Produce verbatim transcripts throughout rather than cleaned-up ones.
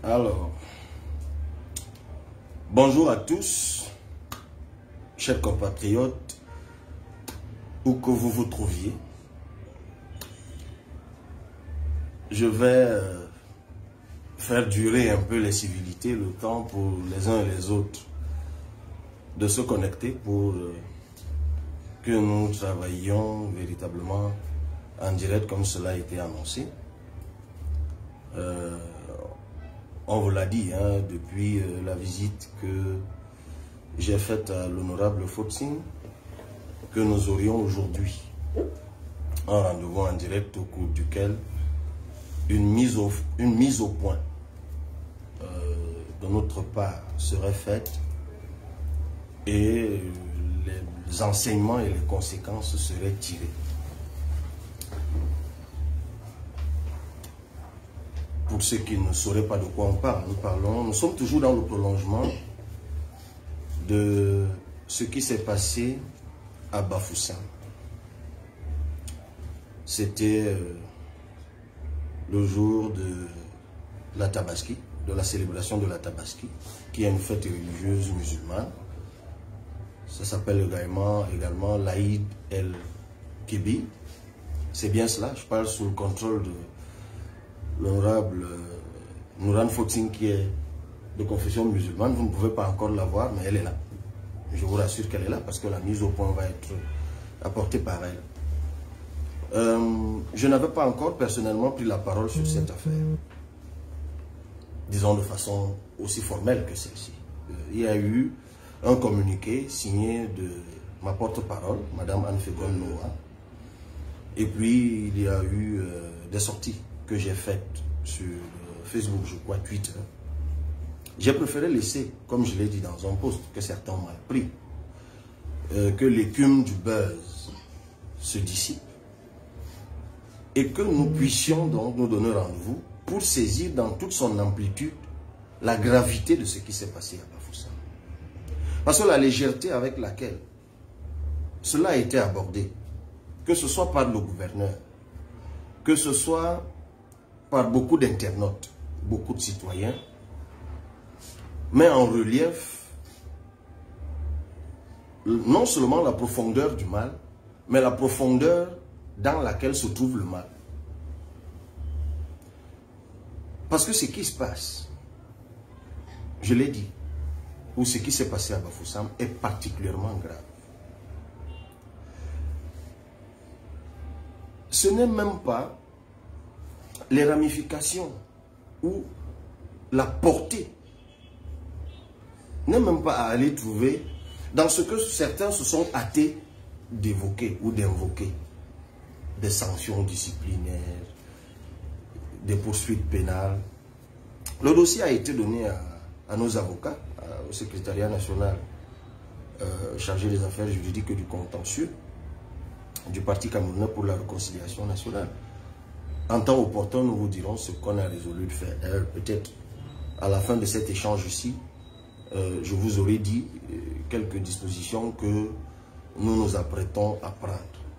Alors, bonjour à tous, chers compatriotes, où que vous vous trouviez. Je vais euh, faire durer un peu les civilités, le temps pour les uns et les autres de se connecter pour euh, que nous travaillions véritablement en direct comme cela a été annoncé. Euh, on vous l'a dit hein, depuis euh, la visite que j'ai faite à l'honorable Fotsing, que nous aurions aujourd'hui un rendez-vous en direct au cours duquel une mise au, une mise au point euh, de notre part serait faite et les enseignements et les conséquences seraient tirés. Pour ceux qui ne sauraient pas de quoi on parle, nous parlons, nous sommes toujours dans le prolongement de ce qui s'est passé à Bafoussam. C'était euh, le jour de la Tabaski, de la célébration de la Tabaski, qui est une fête religieuse musulmane. Ça s'appelle également, également l'Aïd el-Kébir. C'est bien cela, je parle sous le contrôle de l'honorable Nouran Fotsing qui est de confession musulmane. Vous ne pouvez pas encore la voir, mais elle est là. Je vous rassure qu'elle est là parce que la mise au point va être apportée par elle. Euh, je n'avais pas encore personnellement pris la parole sur cette affaire, disons de façon aussi formelle que celle-ci. Euh, il y a eu un communiqué signé de ma porte-parole, Madame Anne-Fégon Noah, et puis il y a eu euh, des sorties que j'ai faites sur Facebook, je crois, Twitter. J'ai préféré laisser, comme je l'ai dit dans un post que certains ont mal pris, euh, que l'écume du buzz se dissipe et que nous puissions donc nous donner rendez-vous pour saisir dans toute son amplitude la gravité de ce qui s'est passé à Bafoussam. Parce que la légèreté avec laquelle cela a été abordé, que ce soit par le gouverneur, que ce soit par beaucoup d'internautes, beaucoup de citoyens, met en relief non seulement la profondeur du mal, mais la profondeur dans laquelle se trouve le mal. Parce que ce qui se passe, je l'ai dit, ou ce qui s'est passé à Bafoussam est particulièrement grave. Ce n'est même pas les ramifications ou la portée n'est même pas à aller trouver dans ce que certains se sont hâtés d'évoquer ou d'invoquer, des sanctions disciplinaires, des poursuites pénales. Le dossier a été donné à, à nos avocats, à, au secrétariat national euh, chargé des affaires juridiques et du contentieux du Parti camerounais pour la réconciliation nationale. En temps opportun, nous vous dirons ce qu'on a résolu de faire. D'ailleurs, peut-être à la fin de cet échange-ci, euh, je vous aurai dit euh, quelques dispositions que nous nous apprêtons à prendre.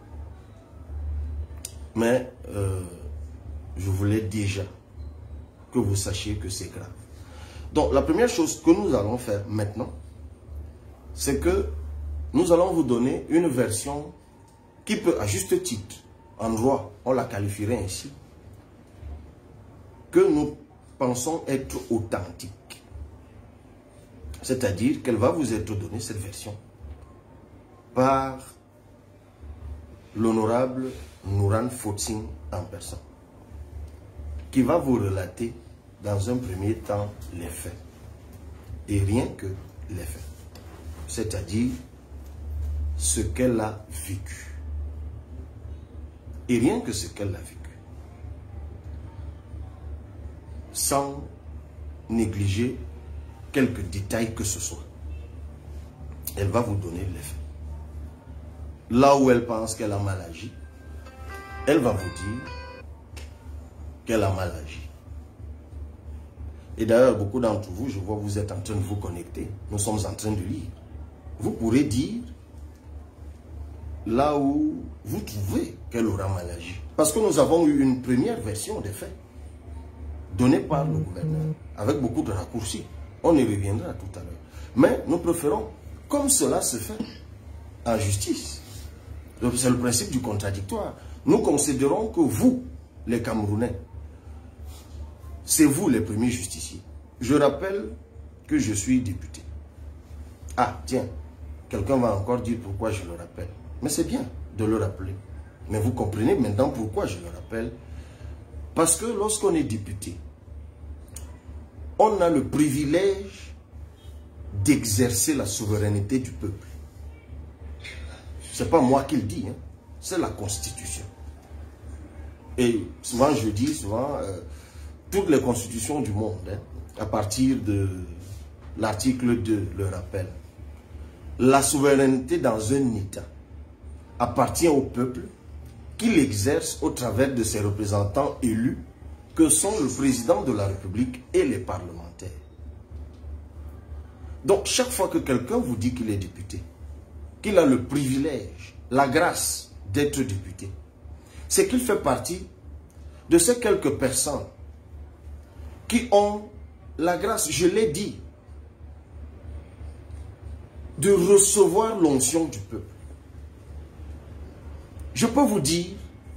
Mais euh, je voulais déjà que vous sachiez que c'est grave. Donc, la première chose que nous allons faire maintenant, c'est que nous allons vous donner une version qui peut, à juste titre, en droit, on la qualifierait ainsi, que nous pensons être authentique. C'est-à-dire qu'elle va vous être donnée, cette version, par l'honorable Nouran Fotsing en personne, qui va vous relater dans un premier temps les faits, et rien que les faits, c'est-à-dire ce qu'elle a vécu. Et rien que ce qu'elle a vécu. Sans négliger quelques détails que ce soit. Elle va vous donner les faits. Là où elle pense qu'elle a mal agi, elle va vous dire qu'elle a mal agi. Et d'ailleurs, beaucoup d'entre vous, je vois que vous êtes en train de vous connecter. Nous sommes en train de lire. Vous pourrez dire là où vous trouvez qu'elle aura mal agi. Parce que nous avons eu une première version des faits donné par le gouverneur, avec beaucoup de raccourcis. On y reviendra tout à l'heure. Mais nous préférons, comme cela se fait en justice, c'est le principe du contradictoire. Nous considérons que vous, les Camerounais, c'est vous les premiers justiciers. Je rappelle que je suis député. Ah, tiens, quelqu'un va encore dire pourquoi je le rappelle. Mais c'est bien de le rappeler. Mais vous comprenez maintenant pourquoi je le rappelle. Parce que lorsqu'on est député, on a le privilège d'exercer la souveraineté du peuple. Ce n'est pas moi qui le dis, hein, c'est la Constitution. Et souvent je dis, souvent, euh, toutes les constitutions du monde, hein, à partir de l'article deux, le rappelle. La souveraineté dans un État appartient au peuple qui l'exerce au travers de ses représentants élus que sont le président de la République et les parlementaires. Donc, chaque fois que quelqu'un vous dit qu'il est député, qu'il a le privilège, la grâce d'être député, c'est qu'il fait partie de ces quelques personnes qui ont la grâce, je l'ai dit, de recevoir l'onction du peuple. Je peux vous dire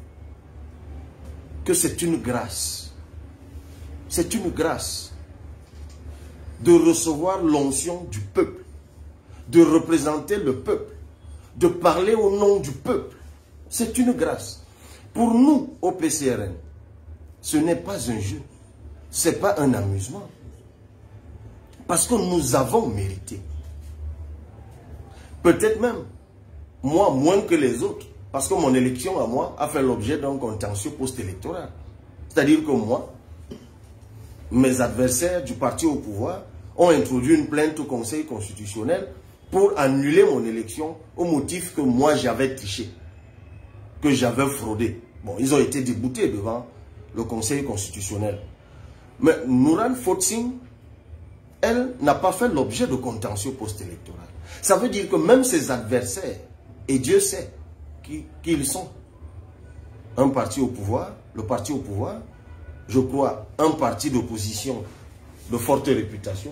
que c'est une grâce. C'est une grâce de recevoir l'onction du peuple, de représenter le peuple, de parler au nom du peuple. C'est une grâce. Pour nous, au P C R N, ce n'est pas un jeu, ce n'est pas un amusement. Parce que nous avons mérité. Peut-être même, moi, moins que les autres, parce que mon élection à moi a fait l'objet d'un contentieux post-électoral. C'est-à-dire que moi, mes adversaires du parti au pouvoir ont introduit une plainte au Conseil constitutionnel pour annuler mon élection au motif que moi j'avais triché, que j'avais fraudé. Bon, ils ont été déboutés devant le Conseil constitutionnel. Mais Nouran Fotsing, elle n'a pas fait l'objet de contentieux post-électoral. Ça veut dire que même ses adversaires, et Dieu sait qui, qui ils sont, un parti au pouvoir, le parti au pouvoir, je crois, un parti d'opposition de forte réputation.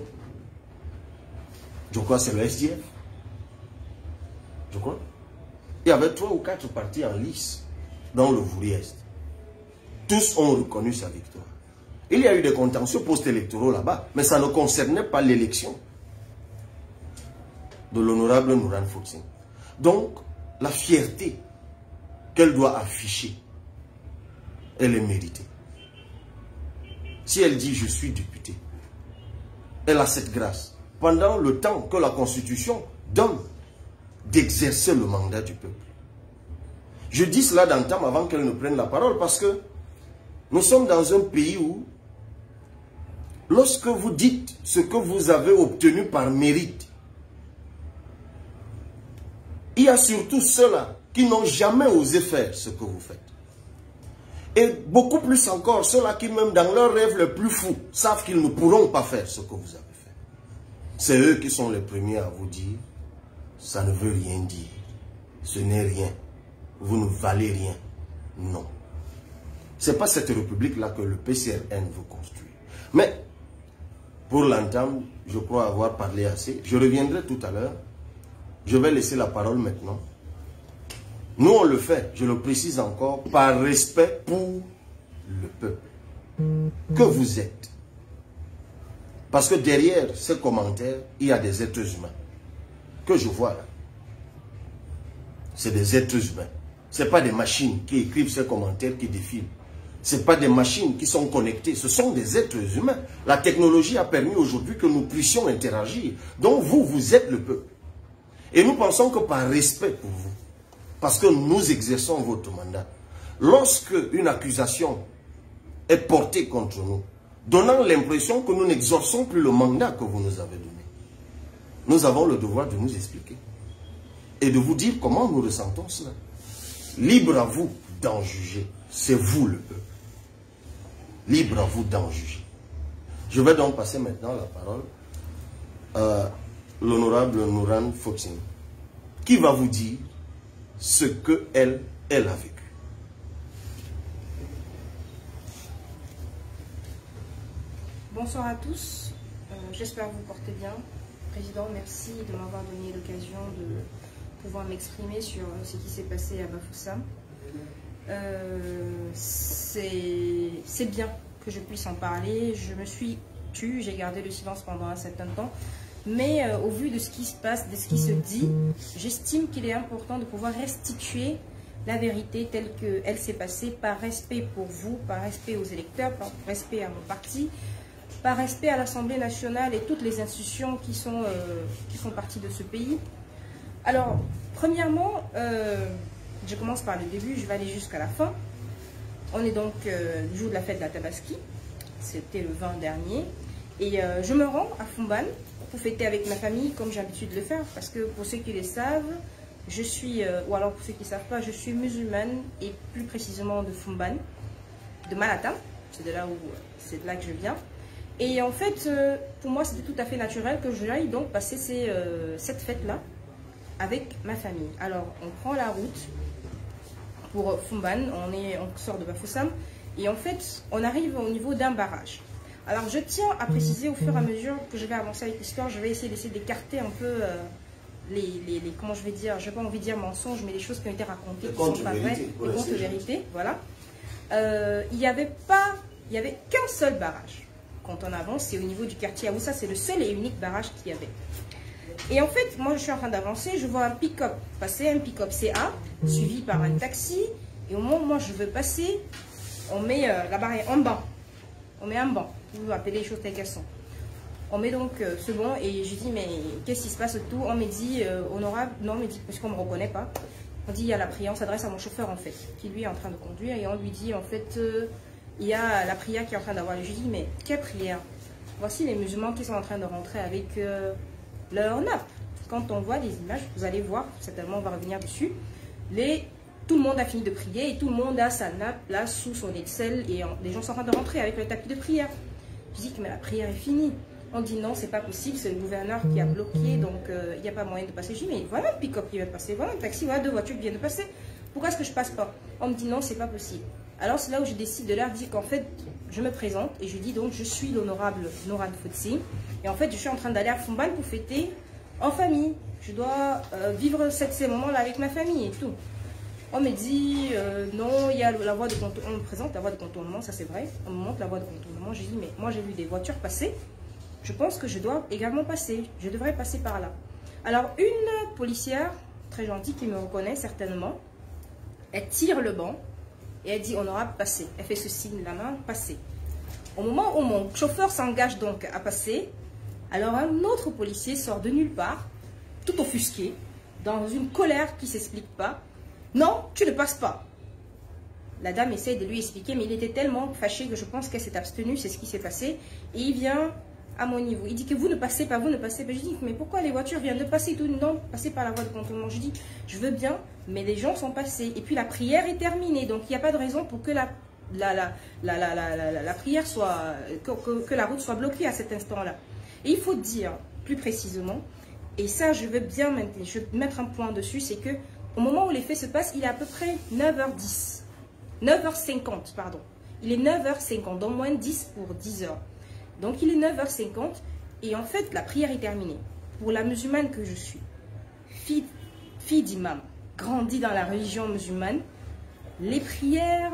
Je crois que c'est le S D F. Je crois. Il y avait trois ou quatre partis en lice dans le Vouri-Est. Tous ont reconnu sa victoire. Il y a eu des contentieux post-électoraux là-bas, mais ça ne concernait pas l'élection de l'honorable Nouran Fotsing. Donc, la fierté qu'elle doit afficher, elle est méritée. Si elle dit « je suis député », elle a cette grâce, pendant le temps que la Constitution donne d'exercer le mandat du peuple. Je dis cela d'entame avant qu'elle ne prenne la parole, parce que nous sommes dans un pays où, lorsque vous dites ce que vous avez obtenu par mérite, il y a surtout ceux-là qui n'ont jamais osé faire ce que vous faites. Et beaucoup plus encore, ceux-là qui même dans leurs rêves les plus fous savent qu'ils ne pourront pas faire ce que vous avez fait. C'est eux qui sont les premiers à vous dire, ça ne veut rien dire, ce n'est rien, vous ne valez rien. Non. Ce n'est pas cette république-là que le P C R N veut construire. Mais, pour l'entame, je crois avoir parlé assez. Je reviendrai tout à l'heure. Je vais laisser la parole maintenant. Nous, on le fait, je le précise encore, par respect pour le peuple que vous êtes. Parce que derrière ces commentaires, il y a des êtres humains que je vois là. C'est des êtres humains. Ce n'est pas des machines qui écrivent ces commentaires qui défilent. Ce n'est pas des machines qui sont connectées. Ce sont des êtres humains. La technologie a permis aujourd'hui que nous puissions interagir. Donc vous, vous êtes le peuple. Et nous pensons que par respect pour vous, parce que nous exerçons votre mandat, lorsque une accusation est portée contre nous, donnant l'impression que nous n'exerçons plus le mandat que vous nous avez donné, nous avons le devoir de nous expliquer et de vous dire comment nous ressentons cela. Libre à vous d'en juger. C'est vous le peuple. Libre à vous d'en juger. Je vais donc passer maintenant la parole à l'honorable Nouran Fotsing, qui va vous dire ce qu'elle, elle a vécu. Bonsoir à tous, euh, j'espère que vous portez bien. Président, merci de m'avoir donné l'occasion de pouvoir m'exprimer sur ce qui s'est passé à Bafoussam. Euh, c'est bien que je puisse en parler. Je me suis tue, j'ai gardé le silence pendant un certain temps. Mais euh, au vu de ce qui se passe, de ce qui se dit, j'estime qu'il est important de pouvoir restituer la vérité telle qu'elle s'est passée, par respect pour vous, par respect aux électeurs, par respect à mon parti, par respect à l'Assemblée nationale et toutes les institutions qui, sont, euh, qui font partie de ce pays. Alors, premièrement, euh, je commence par le début, je vais aller jusqu'à la fin. On est donc euh, le jour de la fête de la Tabaski, c'était le vingt dernier, et euh, je me rends à Foumban pour fêter avec ma famille comme j'ai l'habitude de le faire, parce que pour ceux qui le savent, je suis, euh, ou alors pour ceux qui ne savent pas, je suis musulmane et plus précisément de Foumban, de Malatam, c'est de là où c'est de là que je viens. Et en fait, euh, pour moi, c'était tout à fait naturel que j'aille donc passer ces, euh, cette fête-là avec ma famille. Alors, on prend la route pour Foumban, on, est, on sort de Bafoussam, et en fait, on arrive au niveau d'un barrage. Alors, je tiens à préciser au fur et à mesure que je vais avancer avec l'histoire, je vais essayer d'essayer d'écarter un peu euh, les, les, les, comment je vais dire, je n'ai pas envie de dire mensonges, mais les choses qui ont été racontées, qui ne sont pas vraies, les contes de vérité, voilà. Euh, il n'y avait pas, il n'y avait qu'un seul barrage. Quand on avance, c'est au niveau du quartier Aoussa, c'est le seul et unique barrage qu'il y avait. Et en fait, moi, je suis en train d'avancer, je vois un pick-up passer, un pick-up C A, suivi par un taxi, et au moment où moi je veux passer, on met euh, la barrière en banc. On met un banc, vous appelez les choses telles qu'elles sont. On met donc euh, ce banc et je dis, mais qu'est-ce qui se passe tout? On me dit, euh, honorable, non, on me dit, parce qu'on ne me reconnaît pas. On dit, il y a la prière, on s'adresse à mon chauffeur en fait, qui lui est en train de conduire, et on lui dit, en fait, euh, il y a la prière qui est en train d'avoir lieu. Je dis, mais quelle prière? Voici les musulmans qui sont en train de rentrer avec euh, leur nappe. Quand on voit des images, vous allez voir, certainement on va revenir dessus, les... tout le monde a fini de prier et tout le monde a sa nappe là sous son aisselle et on... les gens sont en train de rentrer avec le tapis de prière. Je dis que mais la prière est finie. On dit non, c'est pas possible, c'est le gouverneur qui a bloqué, donc il euh, n'y a pas moyen de passer. Je dis mais voilà un pick-up qui vient de passer, voilà un taxi, voilà deux voitures qui viennent de passer. Pourquoi est-ce que je passe pas? On me dit non, c'est pas possible. Alors c'est là où je décide de leur dire qu'en fait, je me présente et je dis donc je suis l'honorable Noran Fotsi. Et en fait, je suis en train d'aller à Foumban pour fêter en famille. Je dois euh, vivre cette, ces moments-là avec ma famille et tout. On me dit euh, non, il y a la voie de contournement. On me présente la voie de contournement, ça c'est vrai. On me montre la voie de contournement. Je dis mais moi j'ai vu des voitures passer. Je pense que je dois également passer. Je devrais passer par là. Alors une policière très gentille qui me reconnaît certainement, elle tire le banc et elle dit honorable passer. Elle fait ce signe de la main, passer. Au moment où mon chauffeur s'engage donc à passer, alors un autre policier sort de nulle part, tout offusqué, dans une colère qui ne s'explique pas. Non, tu ne passes pas. La dame essaie de lui expliquer, mais il était tellement fâché que je pense qu'elle s'est abstenue, c'est ce qui s'est passé. Et il vient à mon niveau. Il dit que vous ne passez pas, vous ne passez pas. Je dis, mais pourquoi les voitures viennent de passer tout? Non, passer par la voie de contournement. Je dis, je veux bien, mais les gens sont passés. Et puis la prière est terminée, donc il n'y a pas de raison pour que la, la, la, la, la, la, la, la prière soit, que, que, que la route soit bloquée à cet instant-là. Et il faut dire plus précisément, et ça je veux bien mettre, je veux mettre un point dessus, c'est que au moment où les faits se passent, il est à peu près neuf heures dix. neuf heures cinquante, pardon. Il est neuf heures cinquante, donc moins dix pour dix heures. Donc il est neuf heures cinquante et en fait la prière est terminée. Pour la musulmane que je suis, fille, fille d'imam, grandie dans la religion musulmane, les prières,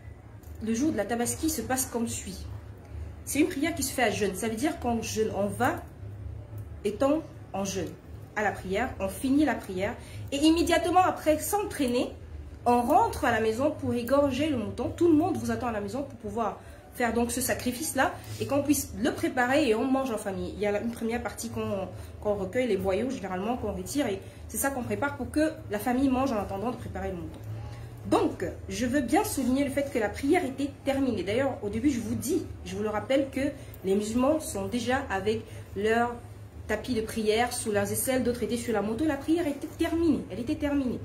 le jour de la Tabaski se passent comme suit. C'est une prière qui se fait à jeûne. Ça veut dire qu'en jeûne, on va étant en jeûne à la prière, on finit la prière et immédiatement après, sans traîner, on rentre à la maison pour égorger le mouton. Tout le monde vous attend à la maison pour pouvoir faire donc ce sacrifice-là et qu'on puisse le préparer et on mange en famille. Il y a une première partie qu'on qu'on recueille, les boyaux généralement, qu'on retire et c'est ça qu'on prépare pour que la famille mange en attendant de préparer le mouton. Donc, je veux bien souligner le fait que la prière était terminée. D'ailleurs, au début, je vous dis, je vous le rappelle que les musulmans sont déjà avec leur tapis de prière sous leurs aisselles, d'autres étaient sur la moto. La prière était terminée, elle était terminée.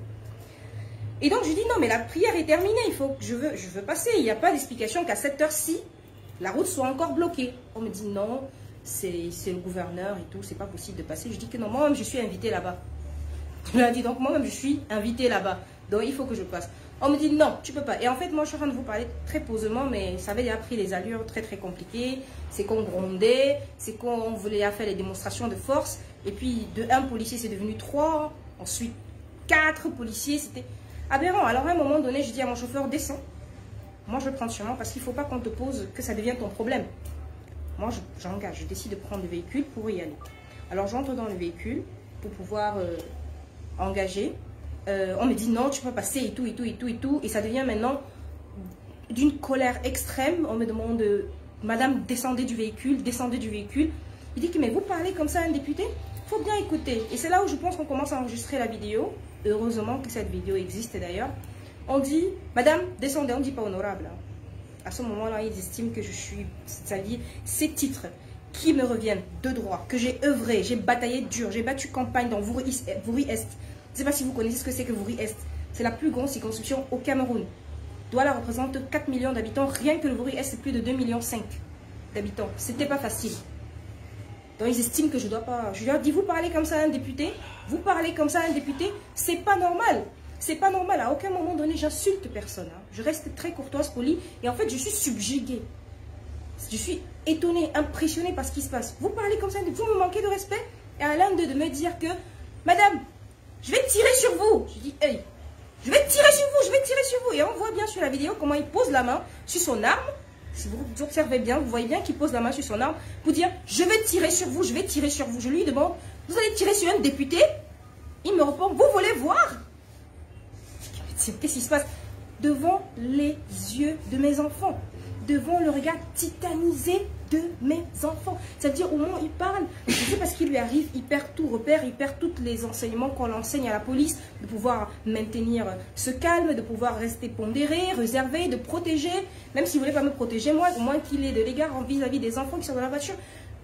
Et donc, je dis non, mais la prière est terminée, il faut que je veux, je veux passer. Il n'y a pas d'explication qu'à cette heure-ci, la route soit encore bloquée. On me dit non, c'est le gouverneur et tout, c'est pas possible de passer. Je dis que non, moi-même, je suis invitée là-bas. Je leur ai dit donc, moi-même, je suis invitée là-bas. Donc, il faut que je passe. On me dit non, tu peux pas. Et en fait, moi, je suis en train de vous parler très posément, mais ça avait déjà pris les allures très très compliquées. C'est qu'on grondait, c'est qu'on voulait faire les démonstrations de force. Et puis, de un policier, c'est devenu trois. Ensuite, quatre policiers. C'était aberrant. Alors, à un moment donné, je dis à mon chauffeur, descends. Moi, je le prends sur moi parce qu'il ne faut pas qu'on te pose, que ça devienne ton problème. Moi, j'engage, je, je décide de prendre le véhicule pour y aller. Alors, j'entre dans le véhicule pour pouvoir euh, engager. Euh, on me dit non, tu peux passer et tout, et tout, et tout, et tout. Et ça devient maintenant d'une colère extrême. On me demande, madame, descendez du véhicule, descendez du véhicule. Il dit que, mais vous parlez comme ça à un député? Il faut bien écouter. Et c'est là où je pense qu'on commence à enregistrer la vidéo. Heureusement que cette vidéo existe d'ailleurs. On dit, madame, descendez. On ne dit pas honorable. À ce moment-là, ils estiment que je suis, c'est-à-dire ces titres qui me reviennent de droit, que j'ai œuvré, j'ai bataillé dur, j'ai battu campagne dans Vouri-Est. Je ne sais pas si vous connaissez ce que c'est que Vouri-Est. C'est la plus grande circonscription au Cameroun. Douala représente quatre millions d'habitants. Rien que le Vouri-Est, c'est plus de deux virgule cinq millions d'habitants. C'était pas facile. Donc ils estiment que je dois pas... Je leur dis, vous parlez comme ça à un député, vous parlez comme ça à un député, c'est pas normal. C'est pas normal. À aucun moment donné, j'insulte personne. Hein. Je reste très courtoise, polie. Et en fait, je suis subjuguée. Je suis étonnée, impressionnée par ce qui se passe. Vous parlez comme ça, vous me manquez de respect. Et à l'un de, de me dire que, madame, je vais tirer sur vous. Je dis, hey, je vais tirer sur vous, je vais tirer sur vous. Et on voit bien sur la vidéo comment il pose la main sur son arme. Si vous observez bien, vous voyez bien qu'il pose la main sur son arme pour dire, je vais tirer sur vous, je vais tirer sur vous. Je lui demande, vous allez tirer sur un député? Il me répond, vous voulez voir? Qu'est-ce qui se passe? Devant les yeux de mes enfants, devant le regard titanisé de mes enfants. C'est-à-dire au moment où il parle, je sais pas ce qui lui arrive, il perd tout repère, il perd tous les enseignements qu'on enseigne à la police, de pouvoir maintenir ce calme, de pouvoir rester pondéré, réservé, de protéger, même s'il ne voulait pas me protéger, moi, au moins qu'il ait de l'égard vis-à-vis des enfants qui sont dans la voiture.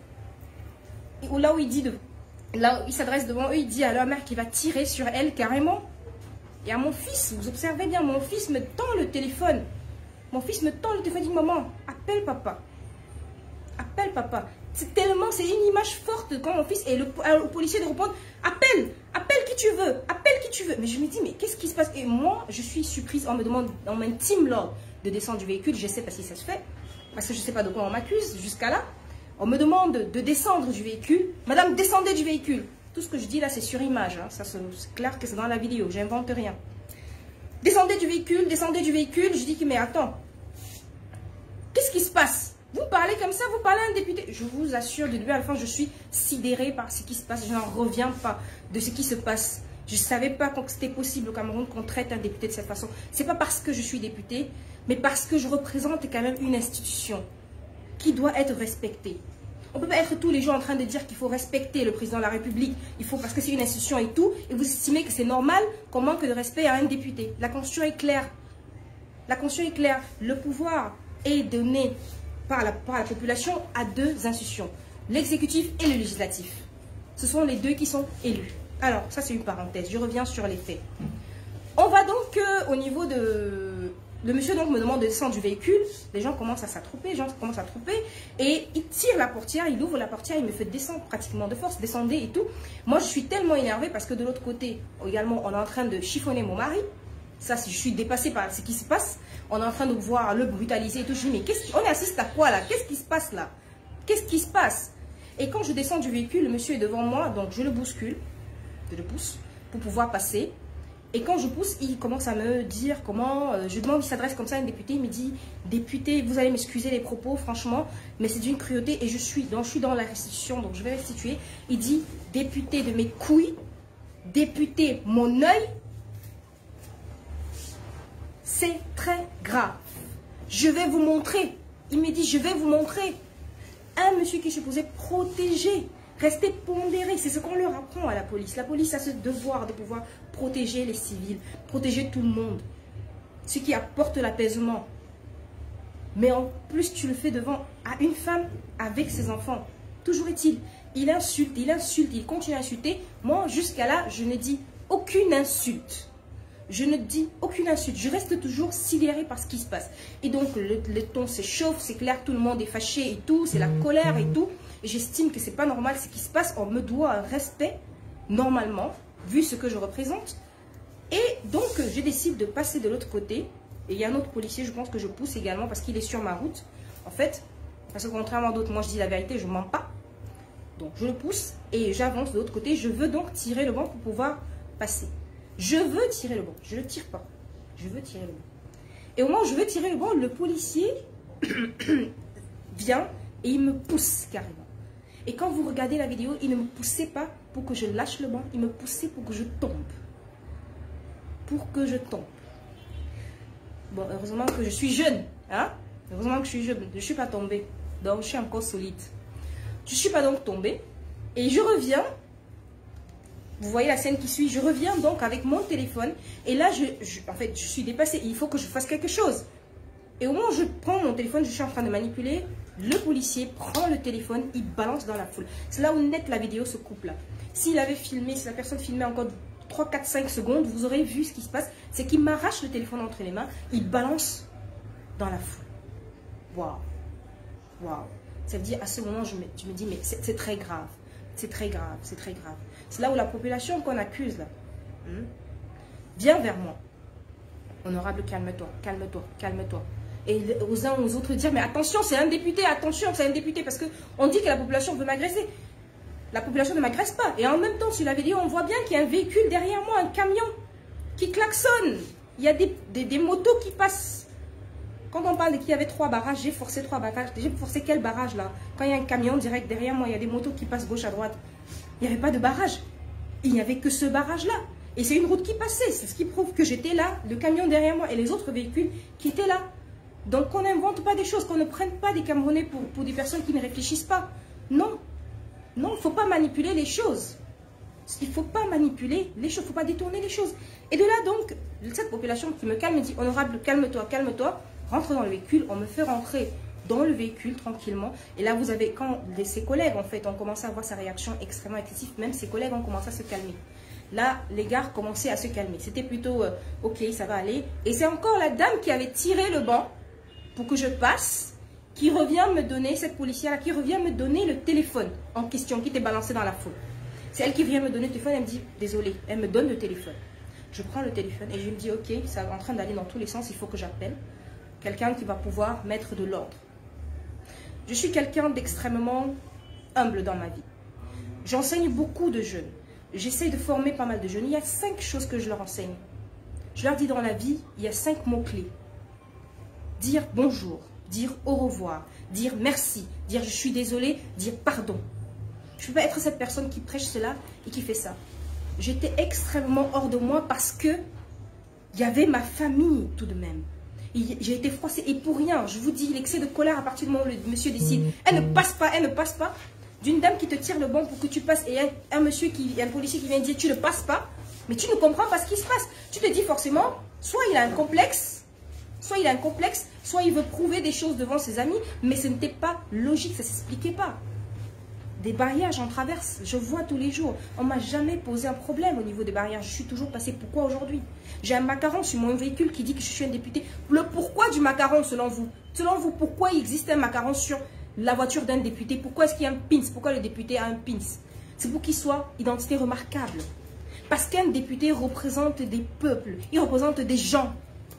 Et là où il dit, de, là où il s'adresse devant eux, il dit à leur mère qu'il va tirer sur elle carrément. Et à mon fils, vous observez bien, mon fils me tend le téléphone. Mon fils me tend le téléphone, dit maman, appelle papa. Appelle papa. C'est tellement, c'est une image forte quand mon fils et le, le policier de répondre, appelle, appelle qui tu veux, appelle qui tu veux. Mais je me dis, mais qu'est-ce qui se passe? Et moi, je suis surprise, on me demande, on m'intime l'ordre de descendre du véhicule, je ne sais pas si ça se fait, parce que je ne sais pas de quoi on m'accuse jusqu'à là. On me demande de descendre du véhicule. Madame, descendez du véhicule. Tout ce que je dis là, c'est sur image. Hein. Ça, c'est clair que c'est dans la vidéo. J'invente rien. Descendez du véhicule, descendez du véhicule. Je dis que, mais attends. Qu'est-ce qui se passe? Vous parlez comme ça, vous parlez à un député. Je vous assure, de début à la fin, je suis sidérée par ce qui se passe. Je n'en reviens pas de ce qui se passe. Je ne savais pas que c'était possible au Cameroun qu'on traite un député de cette façon. Ce n'est pas parce que je suis députée, mais parce que je représente quand même une institution qui doit être respectée. On ne peut pas être tous les jours en train de dire qu'il faut respecter le président de la République, il faut parce que c'est une institution et tout, et vous estimez que c'est normal qu'on manque de respect à un député. La Constitution est claire. La Constitution est claire. Le pouvoir est donné par la, par la population à deux institutions, l'exécutif et le législatif. Ce sont les deux qui sont élus. Alors, ça c'est une parenthèse, je reviens sur les faits. On va donc euh, au niveau de... Le monsieur donc me demande de descendre du véhicule, les gens commencent à s'attrouper, les gens commencent à s'attrouper, et il tire la portière, il ouvre la portière, il me fait descendre pratiquement de force, descendez et tout. Moi je suis tellement énervée parce que de l'autre côté, également, on est en train de chiffonner mon mari. Ça, je suis dépassée par ce qui se passe. On est en train de voir le brutaliser et tout. Je dis, mais qu'est-ce qu'on assiste à quoi là? Qu'est-ce qui se passe là? Qu'est-ce qui se passe? Et quand je descends du véhicule, le monsieur est devant moi, donc je le bouscule, je le pousse pour pouvoir passer. Et quand je pousse, il commence à me dire comment, euh, je demande, il s'adresse comme ça à un député, il me dit, député, vous allez m'excuser les propos, franchement, mais c'est d'une cruauté et je suis, donc, je suis dans la restitution, donc je vais restituer. Il dit, député de mes couilles, député mon œil, c'est très grave. Je vais vous montrer. Il me dit, je vais vous montrer. Un monsieur qui est supposé protéger, rester pondéré, c'est ce qu'on leur apprend à la police. La police a ce devoir de pouvoir protéger les civils, protéger tout le monde, ce qui apporte l'apaisement. Mais en plus, tu le fais devant à une femme avec ses enfants. Toujours est-il, il insulte, il insulte, il continue à insulter. Moi, jusqu'à là, je ne dis aucune insulte. Je ne dis aucune insulte. Je reste toujours sidérée par ce qui se passe. Et donc, le, le ton s'échauffe, c'est clair, tout le monde est fâché et tout, c'est la colère et tout. J'estime que c'est pas normal ce qui se passe. On me doit un respect, normalement, vu ce que je représente. Et donc, je décide de passer de l'autre côté. Et il y a un autre policier, je pense que je pousse également parce qu'il est sur ma route. En fait, parce que contrairement à d'autres, moi je dis la vérité, je ne mens pas. Donc, je le pousse et j'avance de l'autre côté. Je veux donc tirer le banc pour pouvoir passer. Je veux tirer le banc. Je ne le tire pas. Je veux tirer le banc. Et au moment où je veux tirer le banc, le policier vient et il me pousse carrément. Et quand vous regardez la vidéo, il ne me poussait pas pour que je lâche le banc. Il me poussait pour que je tombe. Pour que je tombe. Bon, heureusement que je suis jeune. Hein? Heureusement que je suis jeune. Je ne suis pas tombée. Donc, je suis encore solide. Je ne suis pas donc tombée. Et je reviens. Vous voyez la scène qui suit. Je reviens donc avec mon téléphone. Et là, je, je, en fait, je suis dépassée. Il faut que je fasse quelque chose. Et au moment où je prends mon téléphone, je suis en train de manipuler. Le policier prend le téléphone. Il balance dans la foule. C'est là où net la vidéo se coupe là. S'il avait filmé, si la personne filmait encore trois, quatre, cinq secondes, vous aurez vu ce qui se passe. C'est qu'il m'arrache le téléphone entre les mains. Il balance dans la foule. Waouh. Waouh. Ça veut dire, à ce moment, je me, je me dis, mais c'est très grave. C'est très grave, c'est très grave. C'est là où la population qu'on accuse, là, hmm, vient vers moi. Honorable, calme-toi, calme-toi, calme-toi. Et aux uns aux autres dire, mais attention, c'est un député, attention, c'est un député. Parce qu'on dit que la population veut m'agresser. La population ne m'agresse pas. Et en même temps, sur la vidéo, on voit bien qu'il y a un véhicule derrière moi, un camion, qui klaxonne. Il y a des, des, des motos qui passent. Quand on parle qu'il y avait trois barrages, j'ai forcé trois barrages. J'ai forcé quel barrage là? Quand il y a un camion direct derrière moi, il y a des motos qui passent gauche à droite. Il n'y avait pas de barrage. Il n'y avait que ce barrage-là. Et c'est une route qui passait. C'est ce qui prouve que j'étais là, le camion derrière moi et les autres véhicules qui étaient là. Donc qu'on n'invente pas des choses, qu'on ne prenne pas des Camerounais pour, pour des personnes qui ne réfléchissent pas. Non. Non, il ne faut pas manipuler les choses. Il ne faut pas manipuler les choses, il ne faut pas détourner les choses. Et de là donc, cette population qui me calme me dit, honorable, calme-toi, calme-toi, rentre dans le véhicule, on me fait rentrer dans le véhicule tranquillement. Et là, vous avez, quand les, ses collègues, en fait, ont commencé à voir sa réaction extrêmement excessive, même ses collègues ont commencé à se calmer. Là, les gars commençaient à se calmer. C'était plutôt, euh, ok, ça va aller. Et c'est encore la dame qui avait tiré le banc pour que je passe, qui revient me donner, cette policière-là, qui revient me donner le téléphone en question, qui était balancé dans la foule. C'est elle qui vient me donner le téléphone, elle me dit, désolé, elle me donne le téléphone. Je prends le téléphone et je me dis, ok, ça est en train d'aller dans tous les sens, il faut que j'appelle quelqu'un qui va pouvoir mettre de l'ordre. Je suis quelqu'un d'extrêmement humble dans ma vie. J'enseigne beaucoup de jeunes. J'essaie de former pas mal de jeunes. Il y a cinq choses que je leur enseigne. Je leur dis dans la vie, il y a cinq mots-clés. Dire bonjour, dire au revoir, dire merci, dire je suis désolé, dire pardon. Je ne peux pas être cette personne qui prêche cela et qui fait ça. J'étais extrêmement hors de moi parce que il y avait ma famille tout de même. J'ai été froissée et pour rien, je vous dis, l'excès de colère à partir du moment où le monsieur décide, elle ne passe pas, elle ne passe pas. D'une dame qui te tire le banc pour que tu passes et un, un monsieur, qui, un policier qui vient dire tu ne passes pas, mais tu ne comprends pas ce qui se passe. Tu te dis forcément, soit il a un complexe, soit il a un complexe, soit il veut prouver des choses devant ses amis, mais ce n'était pas logique, ça ne s'expliquait pas. Des barrières, j'en traverse, je vois tous les jours. On ne m'a jamais posé un problème au niveau des barrières. Je suis toujours passée. Pourquoi aujourd'hui? J'ai un macaron sur mon véhicule qui dit que je suis un député. Le pourquoi du macaron selon vous? Selon vous, pourquoi il existe un macaron sur la voiture d'un député? Pourquoi est-ce qu'il y a un pins? Pourquoi le député a un pins? C'est pour qu'il soit identité remarquable. Parce qu'un député représente des peuples. Il représente des gens.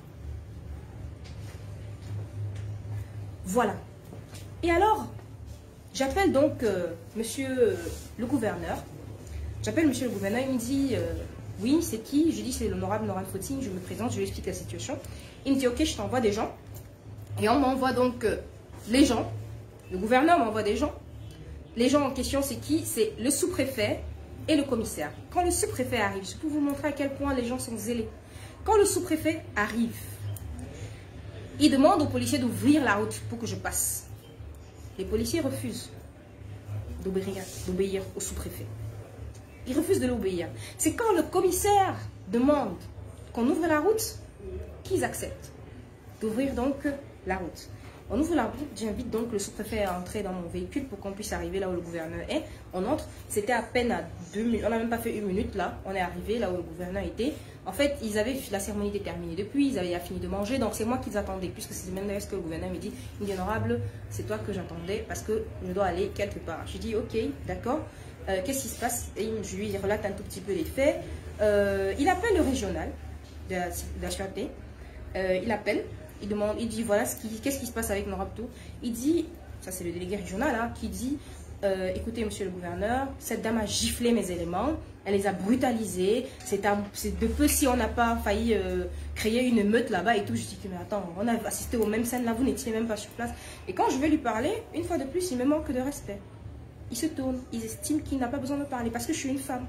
Voilà. Et alors, j'appelle donc euh, monsieur euh, le gouverneur. J'appelle monsieur le gouverneur, il me dit, euh, oui, c'est qui? Je dis, c'est l'honorable Noran Fotine, je me présente, je lui explique la situation. Il me dit, ok, je t'envoie des gens. Et on m'envoie donc euh, les gens. Le gouverneur m'envoie des gens. Les gens en question, c'est qui? C'est le sous-préfet et le commissaire. Quand le sous-préfet arrive, je peux vous montrer à quel point les gens sont zélés. Quand le sous-préfet arrive, il demande aux policiers d'ouvrir la route pour que je passe. Les policiers refusent d'obéir au sous-préfet. Ils refusent de l'obéir. C'est quand le commissaire demande qu'on ouvre la route qu'ils acceptent d'ouvrir donc la route. On ouvre la route, j'invite donc le sous-préfet à entrer dans mon véhicule pour qu'on puisse arriver là où le gouverneur est. On entre, c'était à peine à deux minutes, on n'a même pas fait une minute là, on est arrivé là où le gouverneur était. En fait, ils avaient, la cérémonie était terminée depuis, ils avaient fini de manger, donc c'est moi qu'ils attendaient, puisque c'est même d'ailleurs ce que le gouverneur me dit, il dit, honorable, c'est toi que j'attendais parce que je dois aller quelque part. Je dis, ok, d'accord. euh, qu'est-ce qui se passe? Et je lui relate un tout petit peu les faits. Euh, il appelle le régional de la, de la sûreté. Euh, il appelle, il demande, il dit voilà, qu'est-ce qui se passe avec Norabto? Il dit, ça c'est le délégué régional, hein, qui dit euh, écoutez monsieur le gouverneur, cette dame a giflé mes éléments, elle les a brutalisés, c'est de peu si on n'a pas failli euh, créer une meute là-bas et tout. Je dis que mais attends, on a assisté aux mêmes scènes là, vous n'étiez même pas sur place. Et quand je vais lui parler, une fois de plus, il me manque de respect. Il se tourne, il estime qu'il n'a pas besoin de me parler parce que je suis une femme.